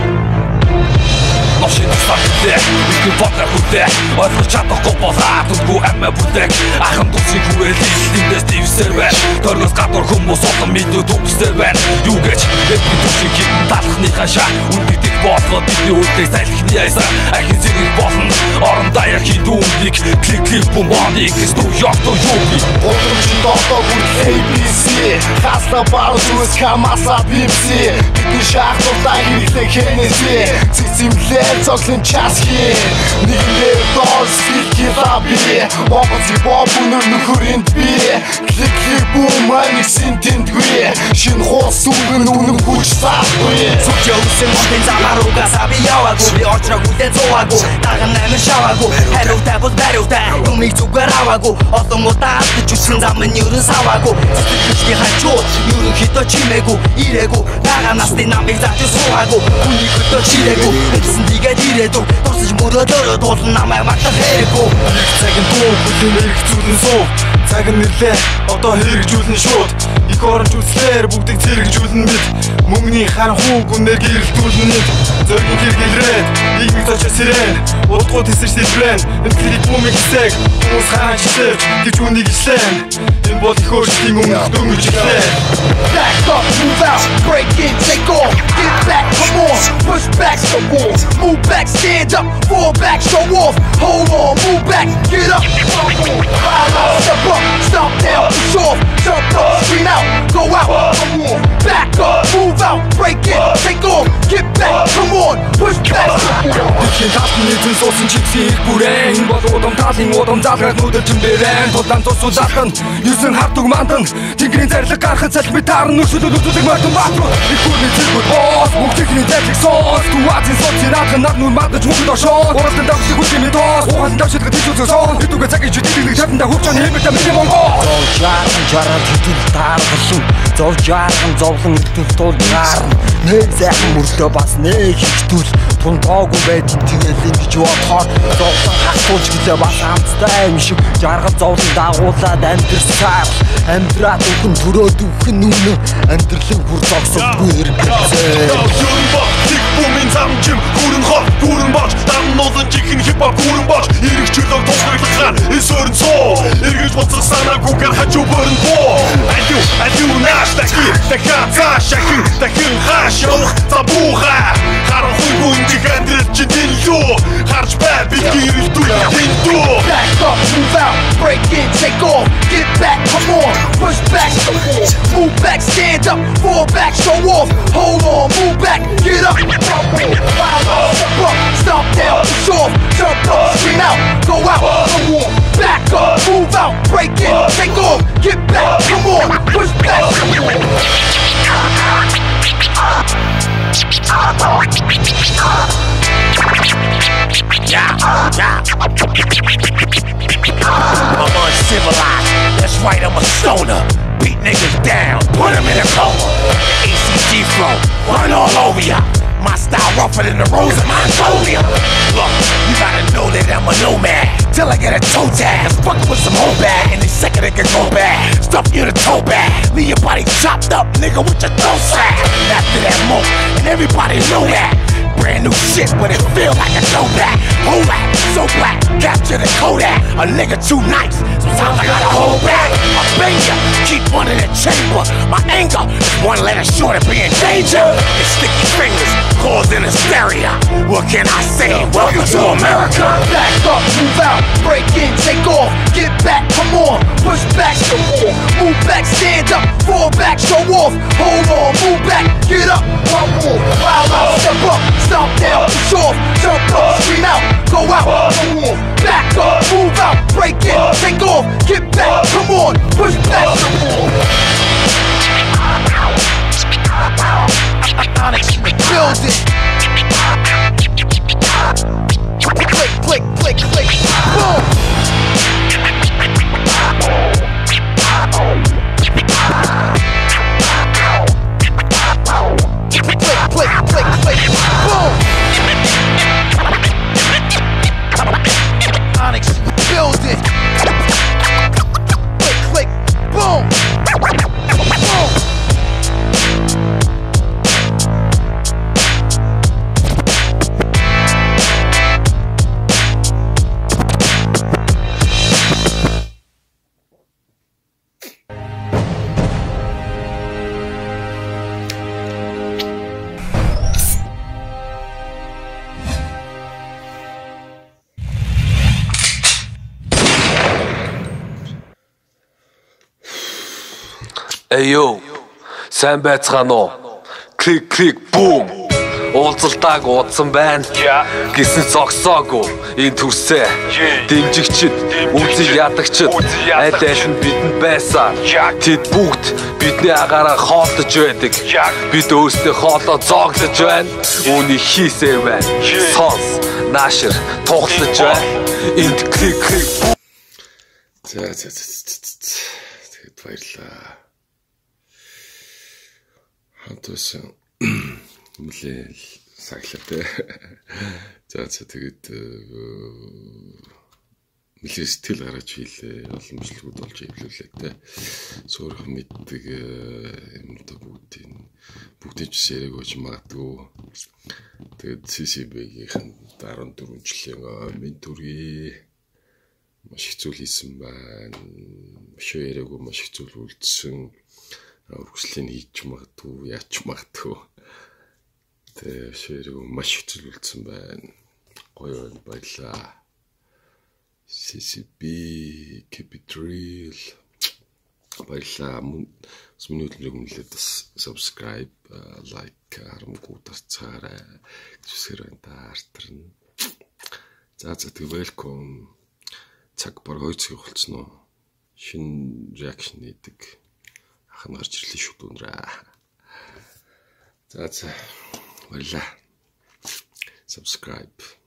[SPEAKER 11] Машин сахитэй, бидний бодлоо хүлээ. Ойлгож чадахгүй болоо, түнгүй амиа бүтээг. Ахын дусыг хүрээ листиндээс дэвсэр байна. Төрнөөс гадуур хүмүүс олон мэдүү төгсдөр байна. Юу гэж бидний дусыг хитэн талхныхаа шаа. Үндэдэг болоод бидний үлдээ салхины яйсан. Ахин зэрэг болно. Орон даяар хидүүмдик. Клик бомбоныг стуу ёхто юу би. Одорчин дотоо бүр ABC. Хаста барус үс камаса бипси. Бидний шахтуудаа хэрэглээ хэнэсээ. Цэцэмлээ Цослын час хий Нэгнээр доос филки раби Бомбоци бомбунөр нөхөринд би Клик бум анисин тэндгүй Шин хоос үгэн үнэн хүч саахгүй Цуча үсэн монтын замарууга саби яваагүй Би орчраг үдэн зууаагүй Даган амин шаваагүй Хариутай бол бариутай Юмыг зүгээр аваагүй Олон удаа алдаж үсэн замын ерэн саваагүй Цэцэглэшний хачууд Ерөнхийдөө чимээгүй Ирээгүй Бага насны намыг задж суугаагүй Үнийг хөтөө чирээгүй Эцэндийгээд ирээдүг Тусаж мөрөөдөрөө туулан намайг мартах хэрэггүй Нэг цагийн дуу бүлэн эрх зүйлэн суу Цаг нь нэрлээ Одоо хэрэгжүүлэн шууд
[SPEAKER 3] их оронч үслэр бүгдийг зэрэгжүүлнэ бид мөнгөний харанхуй гүнээр гэрэлтүүлнэ бид зоргийн хэрэглээд нийгмийг зочир сэрэн удахгүй тесэр сэлбэн энэ клип бумыг хэсэг хүмүүс хаанч сэрж гэж үнийг ишлэн энэ бол их өөрчлөлтийн өмнөх дөнгөж ирлээ
[SPEAKER 11] Back up, move out, break in, take off, get back, come on, push back, the wall, move back, stand up, fall back, show off, hold on, move back, get up, ride out, step up, stomp down, push off, jump up, scream out, go out, come on, back up, move out, break in, take off, get back, come on, push back, the wall.
[SPEAKER 7] Дэлхийн таалтны нэгэн суусан чигсийн их бүрэн энэ бол удам таалын удам залгах нүдэр чимдэрэн тулаан тусуулах нь юусэн хардаг мандан тэнгэрийн зарлаг гарахад салбит таарн нүршүүлэл үзүүлэг мартан баатрууд их бүрний зэргүүд боос мөнгөний зарлаг соос туазын соцын наадхан нар нүр мадаж мөнгөд ошоо уралдан давшиг хүчний тоос ухаан давшилгад тийшүүцэн сон хэдүүгээ цагийн чүтэлэг чаданда хөвчөн хэмэлтэ мэдэм монгол
[SPEAKER 8] зовжаархан жаргал хитэл тааргалан зовжаархан зовлон итгэл тулгарна нэг сайхан мөрлөө бас нэг хитүүл тунтаагүй байдэн тэгэл ингэж бодохоор зовлон хатууч гэлээ бас хамттай юм шиг жаргал зовлон дагуулад амьдрсаар амьдраад үхэн төрөөд үхэн нүнэ амьдралын бүр зогсохгүй хэрэгцээ
[SPEAKER 3] Тик бумын замжим хүрэн хот бүрэн бач дамнуулан чихэн хипхоп хүрэн бач эргэж чөлөө тусгарлахаар эсөрн цоо эргэж боцох санаагүйгээр хажуу бүрэн боо Алю наш дахин цаашахэн дахин хааш явах забууха харанхуй хүнdig амьдрал чи дэлгүү харж бай би гэрэлдүүл тэндүү
[SPEAKER 11] Back up, move out, break in, take off, get back, come on, push back, the wall, move back, stand up, fall back, show off, hold on, move back, get up, ride out, step up, stomp down, push off, jump up, scream out, go out, come on, back up, move out, break in, take off, get back, come on, push back, the wall. I'm uncivilized, that's right, I'm a stoner. Beat niggas down, put them in a coma. ACG flow, run all over ya. My style rougher than the rose of Mongolia. Look, you gotta know that I'm a nomad. Till I get a toe tag, fuckin' with some whole bag. And the second it can go bad, stuff you in a toe bag. Leave your body chopped up, nigga, with your throat sack. After that mo, and everybody know that. Brand new shit, but it feel like a throwback. Hold that, so black, capture the Kodak. A nigga too nice, sometimes I gotta hold back. I bang ya, keep one in the chamber. My anger is one letter short of being danger. It's sticky fingers, causing hysteria. What can I say? Welcome to America.
[SPEAKER 13] Back up, move out, break in, take off, get back, come on, push back, the wall, move back, stand up, fall back, show off, hold on, move back, get up, come on, wild out, step up, stomp down, push off, jump up, scream out, go out, come on, back up, move out, break in, take off, get back, come on, push back, the wall. Build it. Click, click, click, click, boom. Click, click, click, click, boom. Onyx, build it. Click, click, boom. Boom.
[SPEAKER 2] Эйё, сайн байцгаана уу? Клик клик бум. Уулзалтааг уудсан байна. Гэсэн зогсоогүй энэ төрсөө. Дэмжигчд, үзий ядагчд, аль аль нь бидэнд байсан. Тэд бүгд бидний агаараа хоолдож байдаг. Бид өөрсдөө хоолоо зооглож байна. Үүнийг хийсэй байна. Сонс, наашир, тухлаж байна. Энд клик клик.
[SPEAKER 1] Тэгээд баярлаа. Хантусан мүлээ саглаа тэ. За тэгээд нэлээд сэтгэл гаргаж хийлээ. Олон бичлэгүүд болж ирлээ те. Суурах мэддэг юмнуудаа бүгдийг ширэг өгч магадгүй. Тэгээд CCB-ийн 14 жилийн минь төргий маш их зүйл хийсэн байна. Маш ярээгүй маш их зүйл үлдсэн. Үргэлжлэн хийж магадгүй, яач магадгүй. Тэгээд ширэг маш их зүйл үлдсэн байна. Гоё баярлаа. CCB, keep it real. Баярлаа. Миний хөтөлбөрийг үнэлээд бас subscribe, like харамгүй дарцгаарай. Зүсгэр байна та артарна. За тэгээ welcome. Цаг баг 2 цаг болцсон уу? Шинэ reaction хийдэг. Ахын гарч ирлээ шүү дүнрээ. За баярлаа. Subscribe.